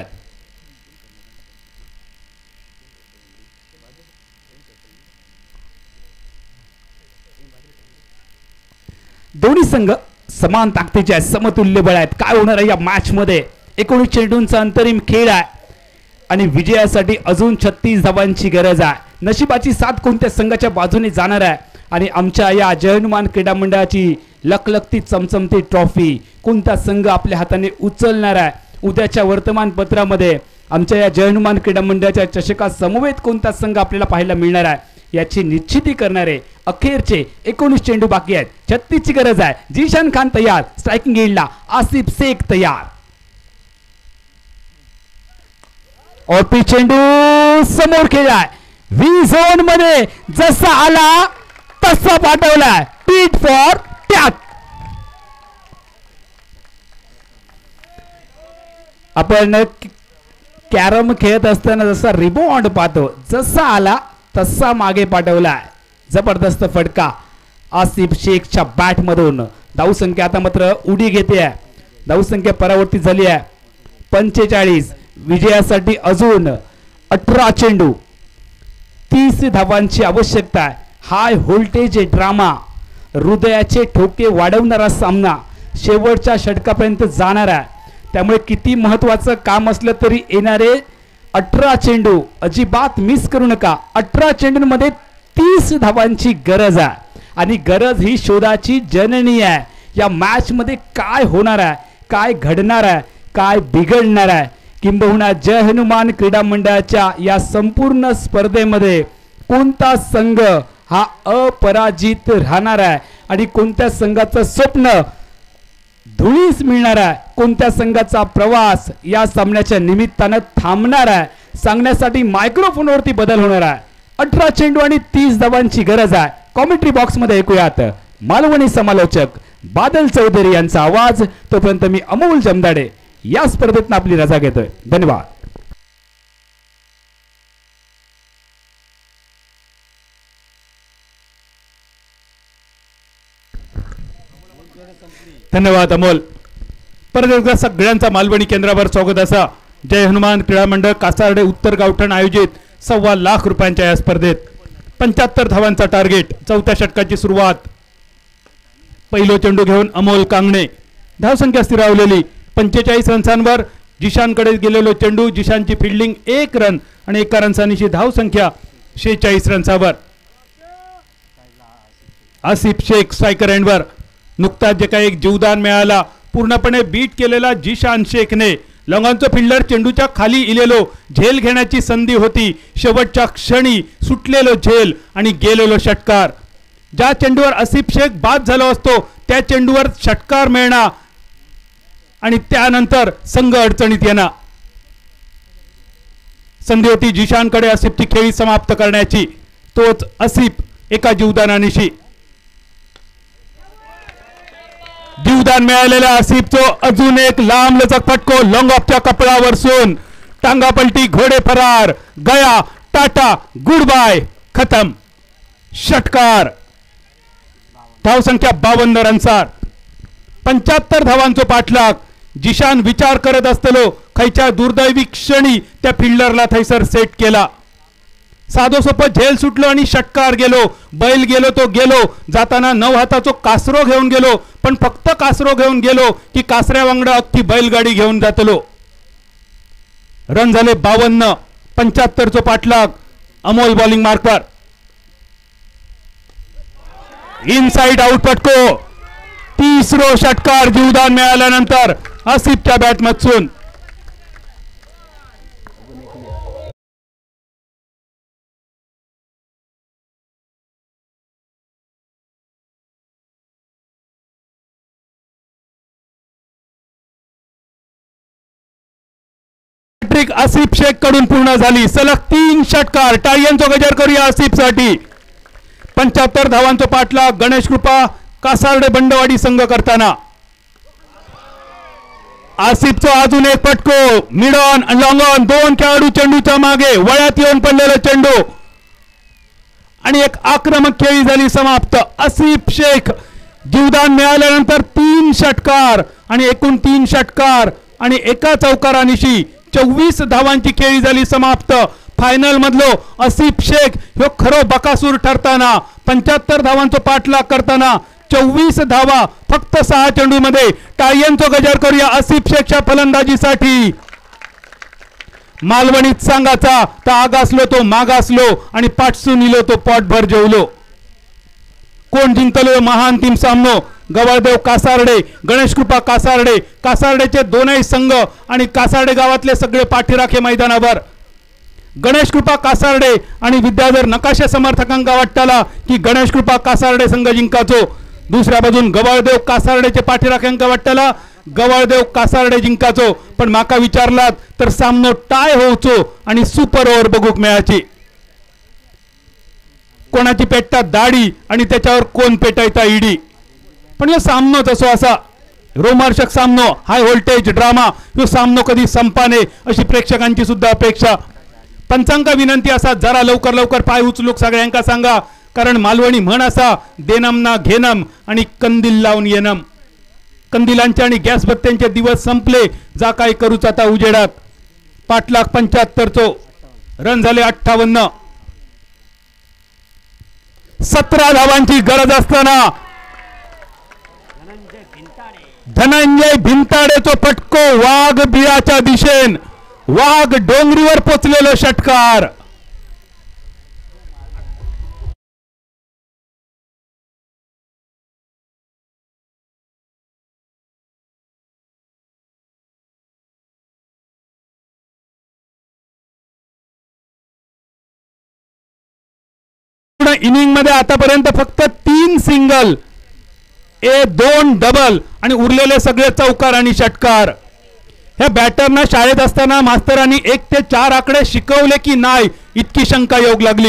दोन्ही संघ समान ताकदीचे आहेत, समतुल्य बळ आहेत. काय होणार आहे या मॅच मध्ये? एकोणीस चेंडूंचा अंतरिम खेळ आहे आणि विजयासाठी अजून छत्तीस धावांची गरज आहे. नशिबाची साथ कोणत्या संघाच्या बाजूने जाणार आहे आणि आमच्या या जय हनुमान क्रीडा मंडळाची लखलखती चमचमती ट्रॉफी कोणता संघ आपल्या हाताने उचलणार आहे? उद्याच्या वर्तमानपत्रामध्ये आमच्या या जय हनुमान क्रीडा मंडळाच्या चषका समवेत कोणता संघ आपल्याला पाहायला मिळणार आहे याची निश्चिती करणारे अखेरचे एकोणीस चेंडू बाकी आहेत. छत्तीस ची गरज आहे. जिशान खान तयार, स्ट्रायकिंग एंडला आसिफ शेख तयार. और पी चेंडू समोर खेळलाय. व्ही झोन मध्ये जसा आला तसा पाठवलाय. Tit for tat. आपण कॅरम खेळत असताना जसा रिबॉन्ड पाहतो, जसा आला तसा मागे पाठवलाय. जबरदस्त फटका आसिफ शेखच्या बॅट मधून. धावसंख्या आता मात्र उडी घेते आहे. धावसंख्या परावर्तित झाली आहे पंचेचाळीस. विजयासाठी अजून अठरा चेंडू, तीस धावांची आवश्यकता आहे. हाय व्होल्टेज ड्रामा, हृदयाचे ठोके वाढवणारा सामना शेवटच्या षटकापर्यंत जाणार आहे. त्यामुळे किती महत्वाचं काम असलं तरी येणारे अठरा चेंडू अजिबात मिस करू नका. अठरा चेंडूंमध्ये तीस धावांची गरज आहे आणि गरज ही शोधाची जननी आहे. या मॅच मध्ये काय होणार आहे, काय घडणार आहे, काय बिघडणार आहे, किंबहुना जय हनुमान क्रीडा मंडळाच्या या संपूर्ण स्पर्धेमध्ये कोणता संघ हा अपराजित राहणार आहे आणि कोणत्या संघाचं स्वप्न धुळीस मिळणार आहे, कोणत्या संघाचा प्रवास या सामन्याच्या निमित्तानं थांबणार आहे, सांगण्यासाठी मायक्रोफोनवरती बदल होणार आहे. अठरा चेंडू आणि तीस धावांची गरज आहे. कॉमेंट्री बॉक्स मध्ये ऐकूयात मालवणी समालोचक बादल चौधरी यांचा आवाज. तोपर्यंत मी अमोल जमदाडे या स्पर्धेत आपली रजा घेतोय. धन्यवाद. धन्यवाद अमोल. परत एकदा सगळ्यांचा मालवणी केंद्रावर स्वागत असा. जय हनुमान क्रीडा मंडळ कासार्डे उत्तर गावठण आयोजित सव्वा लाख रुपयांच्या या स्पर्धेत पंच्याहत्तर धावांचा टार्गेट. चौथ्या षटकाची सुरुवात. पहिलो चेंडू घेऊन अमोल कांगणे. धावसंख्या स्थिरावलेली पंचेचाळीस रन्सांवर. जिशानकडे गेलेलो चेंडू, जिशानची फिल्डिंग एक रन आणि एका रनसानीची धावसंख्या शेहेचाळीस रन्सावर. आसिफ शेख स्ट्रायकर एंडवर. नुकताच जे काही एक जीवदान मिळाला पूर्णपणे बीट केलेला जिशान शेखने. लॉंगॉनचं फिल्डर चेंडूच्या खाली इलेलो, झेल घेण्याची संधी होती. शेवटच्या क्षणी सुटलेलो झेल आणि गेलेलो षटकार. ज्या चेंडूवर आसिफ शेख बाद झाला असतो त्या चेंडूवर षटकार मिळणार आणि त्यानंतर संघ अडचणीत येणार. संधी होती जिशानकडे आसिफची खेळी समाप्त करण्याची. तोच आसिफ एका जीवदानानिशी. जीवदान मिळालेल्या आसिफचो अजून एक लांब लचक फटको. लॉंग ऑफच्या कपड्यावर सोन. टांगापलटी, घोडे फरार. गया, टाटा, गुड बाय, खतम. षटकार. धावसंख्या बावन्न रनसार. पंच्याहत्तर धावांचो पाठलाग. जिशान विचार करत असतलो खयच्या दुर्दैवी क्षणी त्या फिल्डरला थैसर सेट केला. साधो सोपं झेल सुटलो आणि षटकार गेलो. बैल गेलो तो गेलो. जाताना नऊ हाताचो कासरो घेऊन गेलो, पण फक्त कासरो घेऊन गेलो की कासऱ्या वांगडा अख्खी बैलगाडी घेऊन जातलो. रन झाले बावन्न. पंच्याहत्तर चो पाठलाग. अमोल बॉलिंग मार्कवर. इनसाइड आउट फटको. तिसरो षटकार जीवदान मिळाल्यानंतर आसिफच्या बॅट मधून आसिफ शेख कडून पूर्ण झाली. सलग तीन षटकार. टाळ्यांचा गजर करूया आसिफ साठी. पंच्याहत्तर धावांचा पाठलाग गणेश कृपा कासारडे बंडवाडी संघ करताना आसिफचा अजून एक पटको. मिड ऑन लॉंग ऑन दोन खेळाडू चेंडूच्या मागे वळ्यात येऊन पडलेला चेंडू आणि एक आक्रमक खेळी झाली समाप्त. आसिफ शेख जीवदान मिळाल्यानंतर तीन षटकार आणि एकूण तीन षटकार आणि एका चौकारानिशी चोवीस धावांची खेळी झाली समाप्त. फायनल मधलो आसिफ शेख ह्यो खरो बकासूर ठरताना पंच्याहत्तर धावांचा पाठलाग करताना चोवीस धावा फक्त सहा चेंडू मध्ये. टाळ्यांचा गजर करूया आसिफ शेखच्या फलंदाजीसाठी. मालवणीत सांगाचा तर आगासलो तो मागासलो आणि पाठसून इलो तो पोटभर जेवलो. कोण जिंकलो महाअंतिम सामनो. गवाळदेव कासारडे गणेश कृपा कासारडे. कासारडेचे दोनही संघ आणि कासारडे गावातले सगळे पाठीराखे मैदानावर. गणेश कृपा कासारडे आणि विद्याधर नकाशे समर्थकांका वाटताला की गणेश कृपा कासारडे संघ जिंकाचो. दुसऱ्या बाजून गवाळदेव कासारडेचे पाठीराख्यांका वाटताला गवाळदेव कासारडे जिंकाचो. पण माका विचारलात तर सामनो टाय होवचो आणि सुपर ओव्हर बघूक मिळाची. कोणाची पेटता दाढी आणि त्याच्यावर कोण पेटायता ईडी. पण यो सामनो तसो असा रोमार्शक सामनो हाय व्होल्टेज ड्रामा. यो सामनो कधी संपाने अशी प्रेक्षकांची सुद्धा अपेक्षा. पंचांका विनंती असा जरा लवकर लवकर पाय उचलूक सगळ्यांका सांगा. कारण मालवणी म्हण असा देनम ना घेनम आणि कंदील लावून येनम. कंदिलांचे आणि गॅस बत्त्यांचे दिवस संपले. जा काय करूच आता उजेडात. पाठलाग पंच्याहत्तरचो रन झाले अठ्ठावन्न. सतरा धावांची गरज असताना धनंजय भिंताडेचो पटको वाघ बिळाच्या दिशेन. वाघ डोंगरीवर पोचलेलो षटकार. इनिंग मध्ये आतापर्यंत फक्त तीन सिंगल ए दोन डबल आणि उरलेले सगळे चौकार आणि षटकार. ह्या बॅटरना शाळेत असताना मास्तरांनी एक ते चार आकडे शिकवले की नाही इतकी शंका येऊ लागली.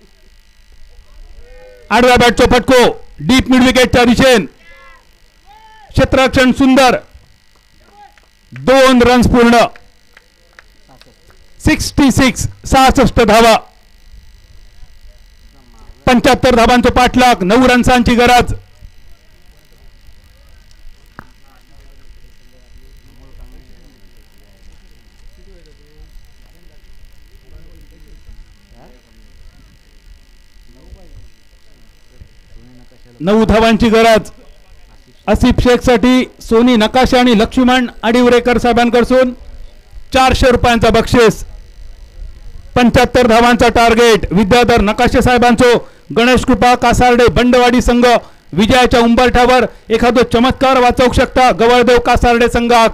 आडव्या बॅटचा फटको डीप मिड विकेटच्या दिशेन. क्षेत्ररक्षण सुंदर. दोन रन्स पूर्ण. सिक्स्टी सिक्स सहासष्ट धावा. पंच्याहत्तर धावांचा पाठलाग. नऊ रन्सांची गरज. नऊ धावांची गरज. आसिफ शेख साठी सोनी नकाशे आणि लक्ष्मण अडिवरेकर साहेबांकडून चारशे रुपयांचा बक्षीस. पंच्याहत्तर धावांचा टार्गेट. विद्याधर नकाशे साहेबांचो गणेश कृपा कासारडे बंडवाडी संघ विजयाच्या उंबरठ्यावर एखादो चमत्कार वाचवू शकता गवाळदेव कासारडे संघात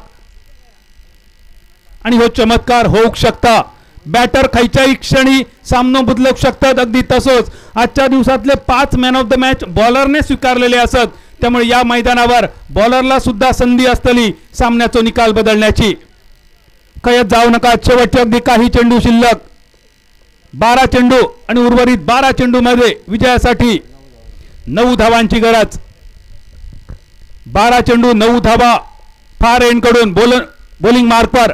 आणि हो चमत्कार होऊ शकता. बॅटर खयच्याही क्षणी सामनो बदलू शकतात. अगदी तसोच आजच्या दिवसातले पाच मॅन ऑफ द मॅच बॉलरने स्वीकारलेले असत. त्यामुळे या मैदानावर बॉलरला सुद्धा संधी असतली सामन्याचा निकाल बदलण्याची. कयत जाऊ नका. शेवटचे अगदी काही चेंडू शिल्लक. बारा चेंडू आणि उर्वरित बारा चेंडू मध्ये विजयासाठी नऊ धावांची गरज. बारा चेंडू नऊ धावा. फार एंड कडून बोल बॉलिंग मार्कवर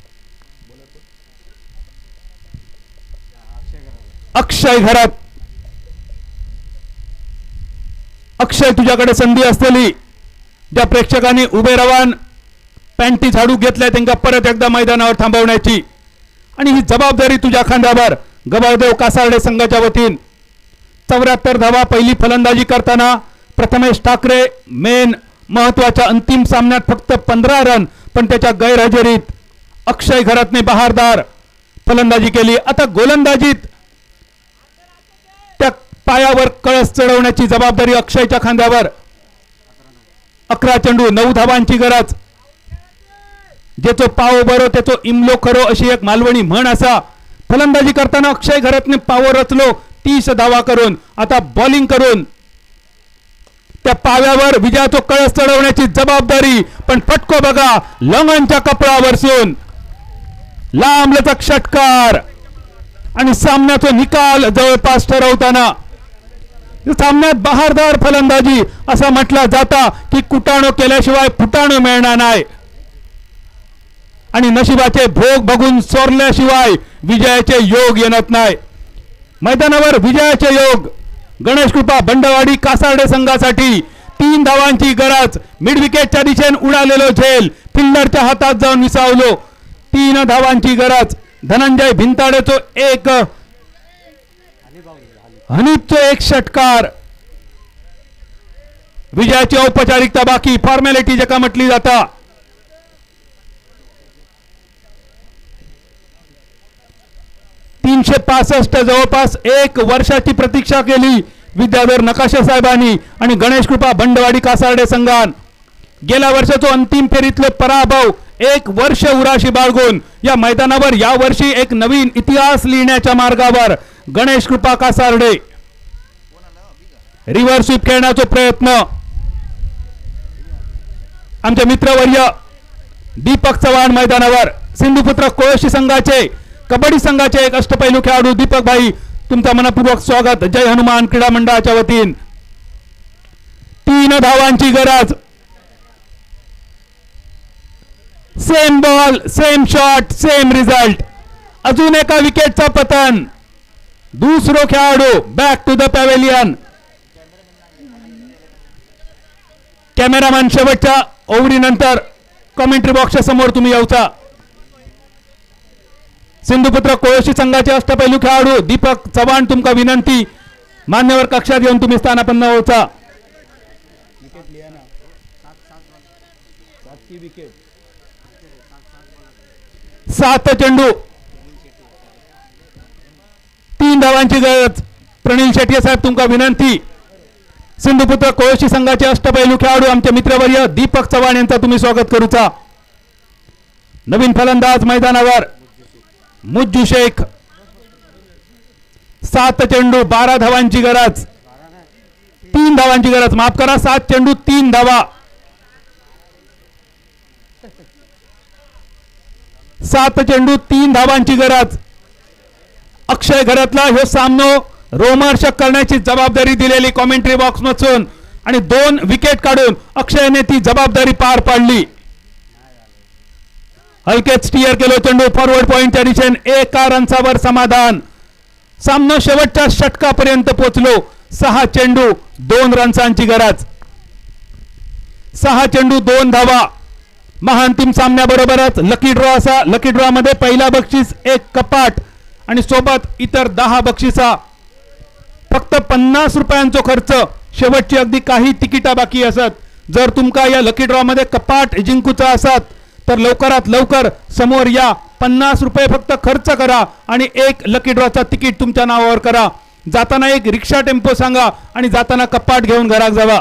अक्षय घरात. अक्षय तुझ्याकडे संधी असलेली ज्या प्रेक्षकांनी उभे राहून पॅन्टी झाडू घेतलाय त्यांना परत एकदा मैदानावर थांबवण्याची आणि ही जबाबदारी तुझ्या खांद्यावर. गवाळदेव कासारडे संघाच्या वतीन चौऱ्याहत्तर धावा. पहिली फलंदाजी करताना प्रथमेश ठाकरे मेन महत्वाच्या अंतिम सामन्यात फक्त पंधरा रन. पण त्याच्या गैरहजेरीत अक्षय घरातने बहारदार फलंदाजी केली. आता गोलंदाजीत त्या पायावर कळस चढवण्याची जबाबदारी अक्षयच्या खांद्यावर. अकरा चेंडू नऊ धावांची गरज. जेचो पाव बरो त्याचो इमलो खरो अशी एक मालवणी म्हण असा. फलंदाजी करताना अक्षय घरातने पाव रचलो तीस धावा करून. आता बॉलिंग करून त्या पाव्यावर विजयाचो कळस चढवण्याची जबाबदारी. पण फटको बघा लंगनच्या कपडावरसून लांबलचक षटकार आणि सामन्याचा निकाल जवळपास ठरवताना सामन्यात बहारदार फलंदाजी असं म्हटलं जाता की कुटाणो केल्याशिवाय फुटाणो मिळणार नाही आणि नशिबाचे भोग बघून सोरल्याशिवाय विजयाचे योग येणार नाही. मैदानावर विजयाचे योग गणेश कृपा बंडवाडी कासार्डे संघासाठी तीन धावांची गरज. मिड विकेटच्या दिशेने उडालेलो झेल फिल्डरच्या हातात जाऊन विसावलो. तीन धावांची गरज. धनंजय भिंताडेचो एक हनीफचो एक षटकार. विजयाची औपचारिकता बाकी फॉर्मॅलिटी जका म्हटली जाता. तीनशे पासष्ट जवळपास एक वर्षाची प्रतीक्षा केली विद्याधर नकाशे साहेबांनी आणि गणेश कृपा बंडवाडी कासार्डे संघान. गेल्या वर्षाचो अंतिम फेरीतले पराभव एक वर्ष उराशी बाळगून या मैदानावर या वर्षी एक नवीन इतिहास लिहिण्याच्या मार्गावर गणेश कृपा कासार्डे. रिव्हर्स स्वीप खेळण्याचा प्रयत्न आमचे मित्रवर्य दीपक चव्हाण मैदानावर. सिंधुपुत्र कोळशी संघाचे कबड्डी संघाचे एक अष्टपैलू खेळाडू दीपक भाई तुमचा मनपूर्वक स्वागत जय हनुमान क्रीडा मंडळाच्या वतीन. तीन धावांची गरज. Same ball same shot same result. अजून एका विकेटचा पतन. दुसरो खेळाडू back to the pavilion. Cameraman शेवटच्या ओव्हरीनंतर कॉमेंट्री बॉक्सच्या समोर तुम्ही येऊचा. सिंधुपुत्र कोळशी संघाचे अष्टपैलू खेळाडू दीपक चव्हाण तुमका विनंती मान्यवर कक्षात येऊन तुम्ही स्थानापन्न होता. सात चेंडू तीन धावांची गरज. प्रणील शेट्टी साहेब तुमका विनंती. सिंधुपुत्र कोळशी संघाचे अष्टपैलू खेळाडू आमचे मित्रवर्य दीपक चव्हाण यांचा तुम्ही स्वागत करूचा. नवीन फलंदाज मैदानावर मुज्जू शेख. सात चेंडू बारा धावांची गरज. तीन धावांची गरज माफ करा. सात चेंडू तीन धावा. सात चेंडू तीन धावांची गरज. अक्षय घरातला हे सामनो रोमहर्षक करण्याची जबाबदारी दिलेली कॉमेंट्री बॉक्स मधून आणि दोन विकेट काढून अक्षयने ती जबाबदारी पार पाडली. हलकेच स्टियर केलो चेंडू फॉरवर्ड पॉइंटच्या दिशेने एका रनसावर समाधान. सामना शेवटच्या षटकापर्यंत पोहोचलो. सहा चेंडू दोन रन्सांची गरज. सहा चेंडू दोन धावा. महाअंतिम सामन्याबरोबरच लकी ड्रॉ असा. लकी ड्रॉ मध्ये पहिला बक्षीस एक कपाट आणि सोबत इतर दहा बक्षिसा. फक्त पन्नास रुपयांचा खर्च. शेवटची अगदी काही तिकिटा बाकी असत. जर तुमका या लकी ड्रॉ मध्ये कपाट जिंकूचा असत तर लवकरात लवकर समोर या. पन्नास रुपये फक्त खर्च करा आणि एक लकी ड्रॉचा तिकीट तुमच्या नावावर करा. जाताना एक रिक्षा टेम्पो सांगा आणि जाताना कपाट घेऊन घरात जावा.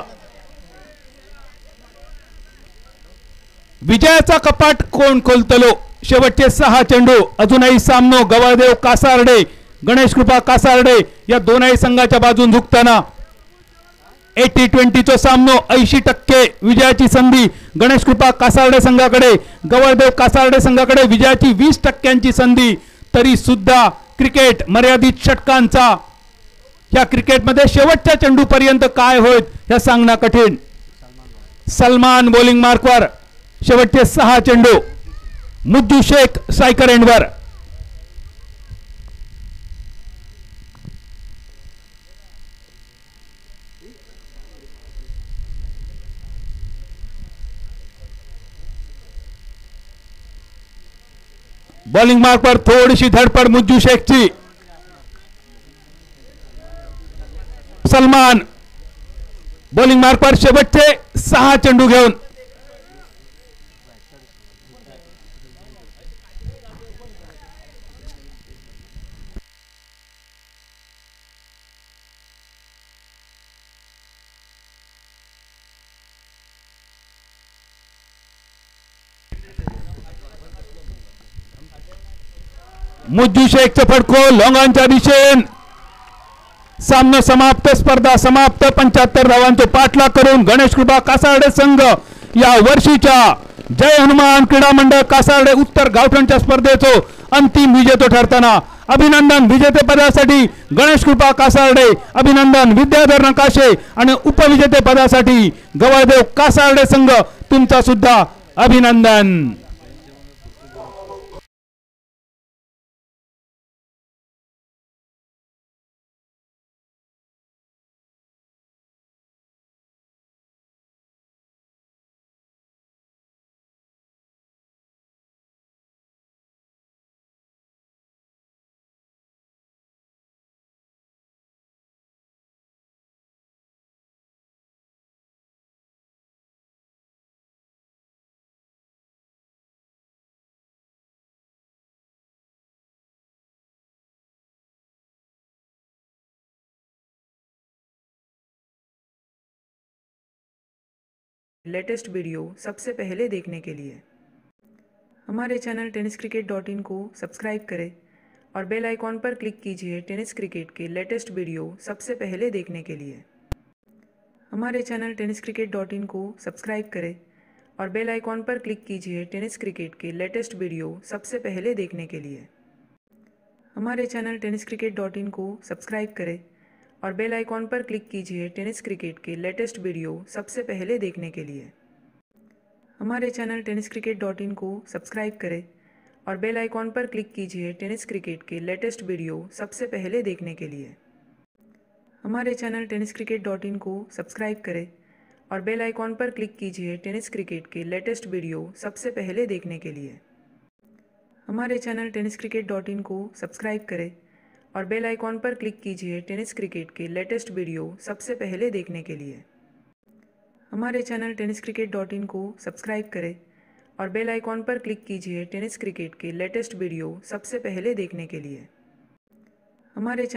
विजयाचा कपाट कोण खोलतलो. शेवटचे सहा चेंडू. अजूनही सामनो गवळदेव कासार्डे गणेश कृपा कासार्डे या दोनही संघाच्या बाजून झुकताना. एटी ट्वेंटीचा सामनो ऐंशी टक्के विजयाची संधी गणेश कृपा कासार्डे संघाकडे. गवळदेव कासार्डे संघाकडे विजयाची वीस टक्क्यांची संधी. तरी सुद्धा क्रिकेट मर्यादित षटकांचा. या क्रिकेटमध्ये शेवटच्या चेंडू पर्यंत काय होईल हे सांगणं कठीण. सलमान बॉलिंग मार्कवर. शेवटचे सहा चेंडू. मुज्जू शेख सायकर एंडवर. बॉलिंग मार्क पर थोडीशी धडपड मुज्जू शेखची. सलमान बॉलिंग मार्क पर शेवटचे सहा चेंडू घेऊन. मुज्जू शेखचा फटको लोंगांच्या दिशेन. सामना समाप्त. स्पर्धा समाप्त. पंच्याहत्तर धावांचे पाठलाग करून गणेश कृपा कासारडे संघ या वर्षीच्या जय हनुमान क्रीडा मंडळ कासारडे उत्तर गावठणच्या स्पर्धेचो अंतिम विजेतो ठरताना अभिनंदन. विजेतेपदासाठी गणेश कृपा कासारडे अभिनंदन. विद्याधर नकाशे आणि उपविजेतेपदासाठी गवळदेव कासारडे संघ तुमचा सुद्धा अभिनंदन. लेटेस्ट वीडियो सबसे पहले देखने के लिए हमारे channel tennis cricket dot in को सब्सक्राइब करें और बेल आइकॉन पर क्लिक कीजिए टेनिस क्रिकेट के लेटेस्ट वीडियो सबसे पहले देखने के लिए हमारे channel tennis cricket dot in को सब्सक्राइब करें और बेल आइकॉन पर क्लिक कीजिए टेनिस क्रिकेट के लेटेस्ट वीडियो सबसे पहले देखने के लिए हमारे channel tennis cricket dot in को सब्सक्राइब करें और बेल आइकॉन पर क्लिक कीजिए टेनिस क्रिकेट के लेटेस्ट वीडियो सबसे पहले देखने के लिए हमारे channel tennis cricket dot in को सब्सक्राइब करें और बेल आइकॉन पर क्लिक कीजिए टेनिस क्रिकेट के लेटेस्ट वीडियो सबसे पहले देखने के लिए हमारे channel tennis cricket dot in को सब्सक्राइब करें और बेल आइकॉन पर क्लिक कीजिए टेनिस क्रिकेट के लेटेस्ट वीडियो सबसे पहले देखने के लिए हमारे channel tennis cricket dot in को सब्सक्राइब करें और बेल आइकॉन पर क्लिक कीजिए टेनिस क्रिकेट के लेटेस्ट वीडियो सबसे पहले देखने के लिए हमारे channel tennis cricket dot in को सब्सक्राइब करें और बेल आइकॉन पर क्लिक कीजिए टेनिस क्रिकेट के लेटेस्ट वीडियो सबसे पहले देखने के लिए हमारे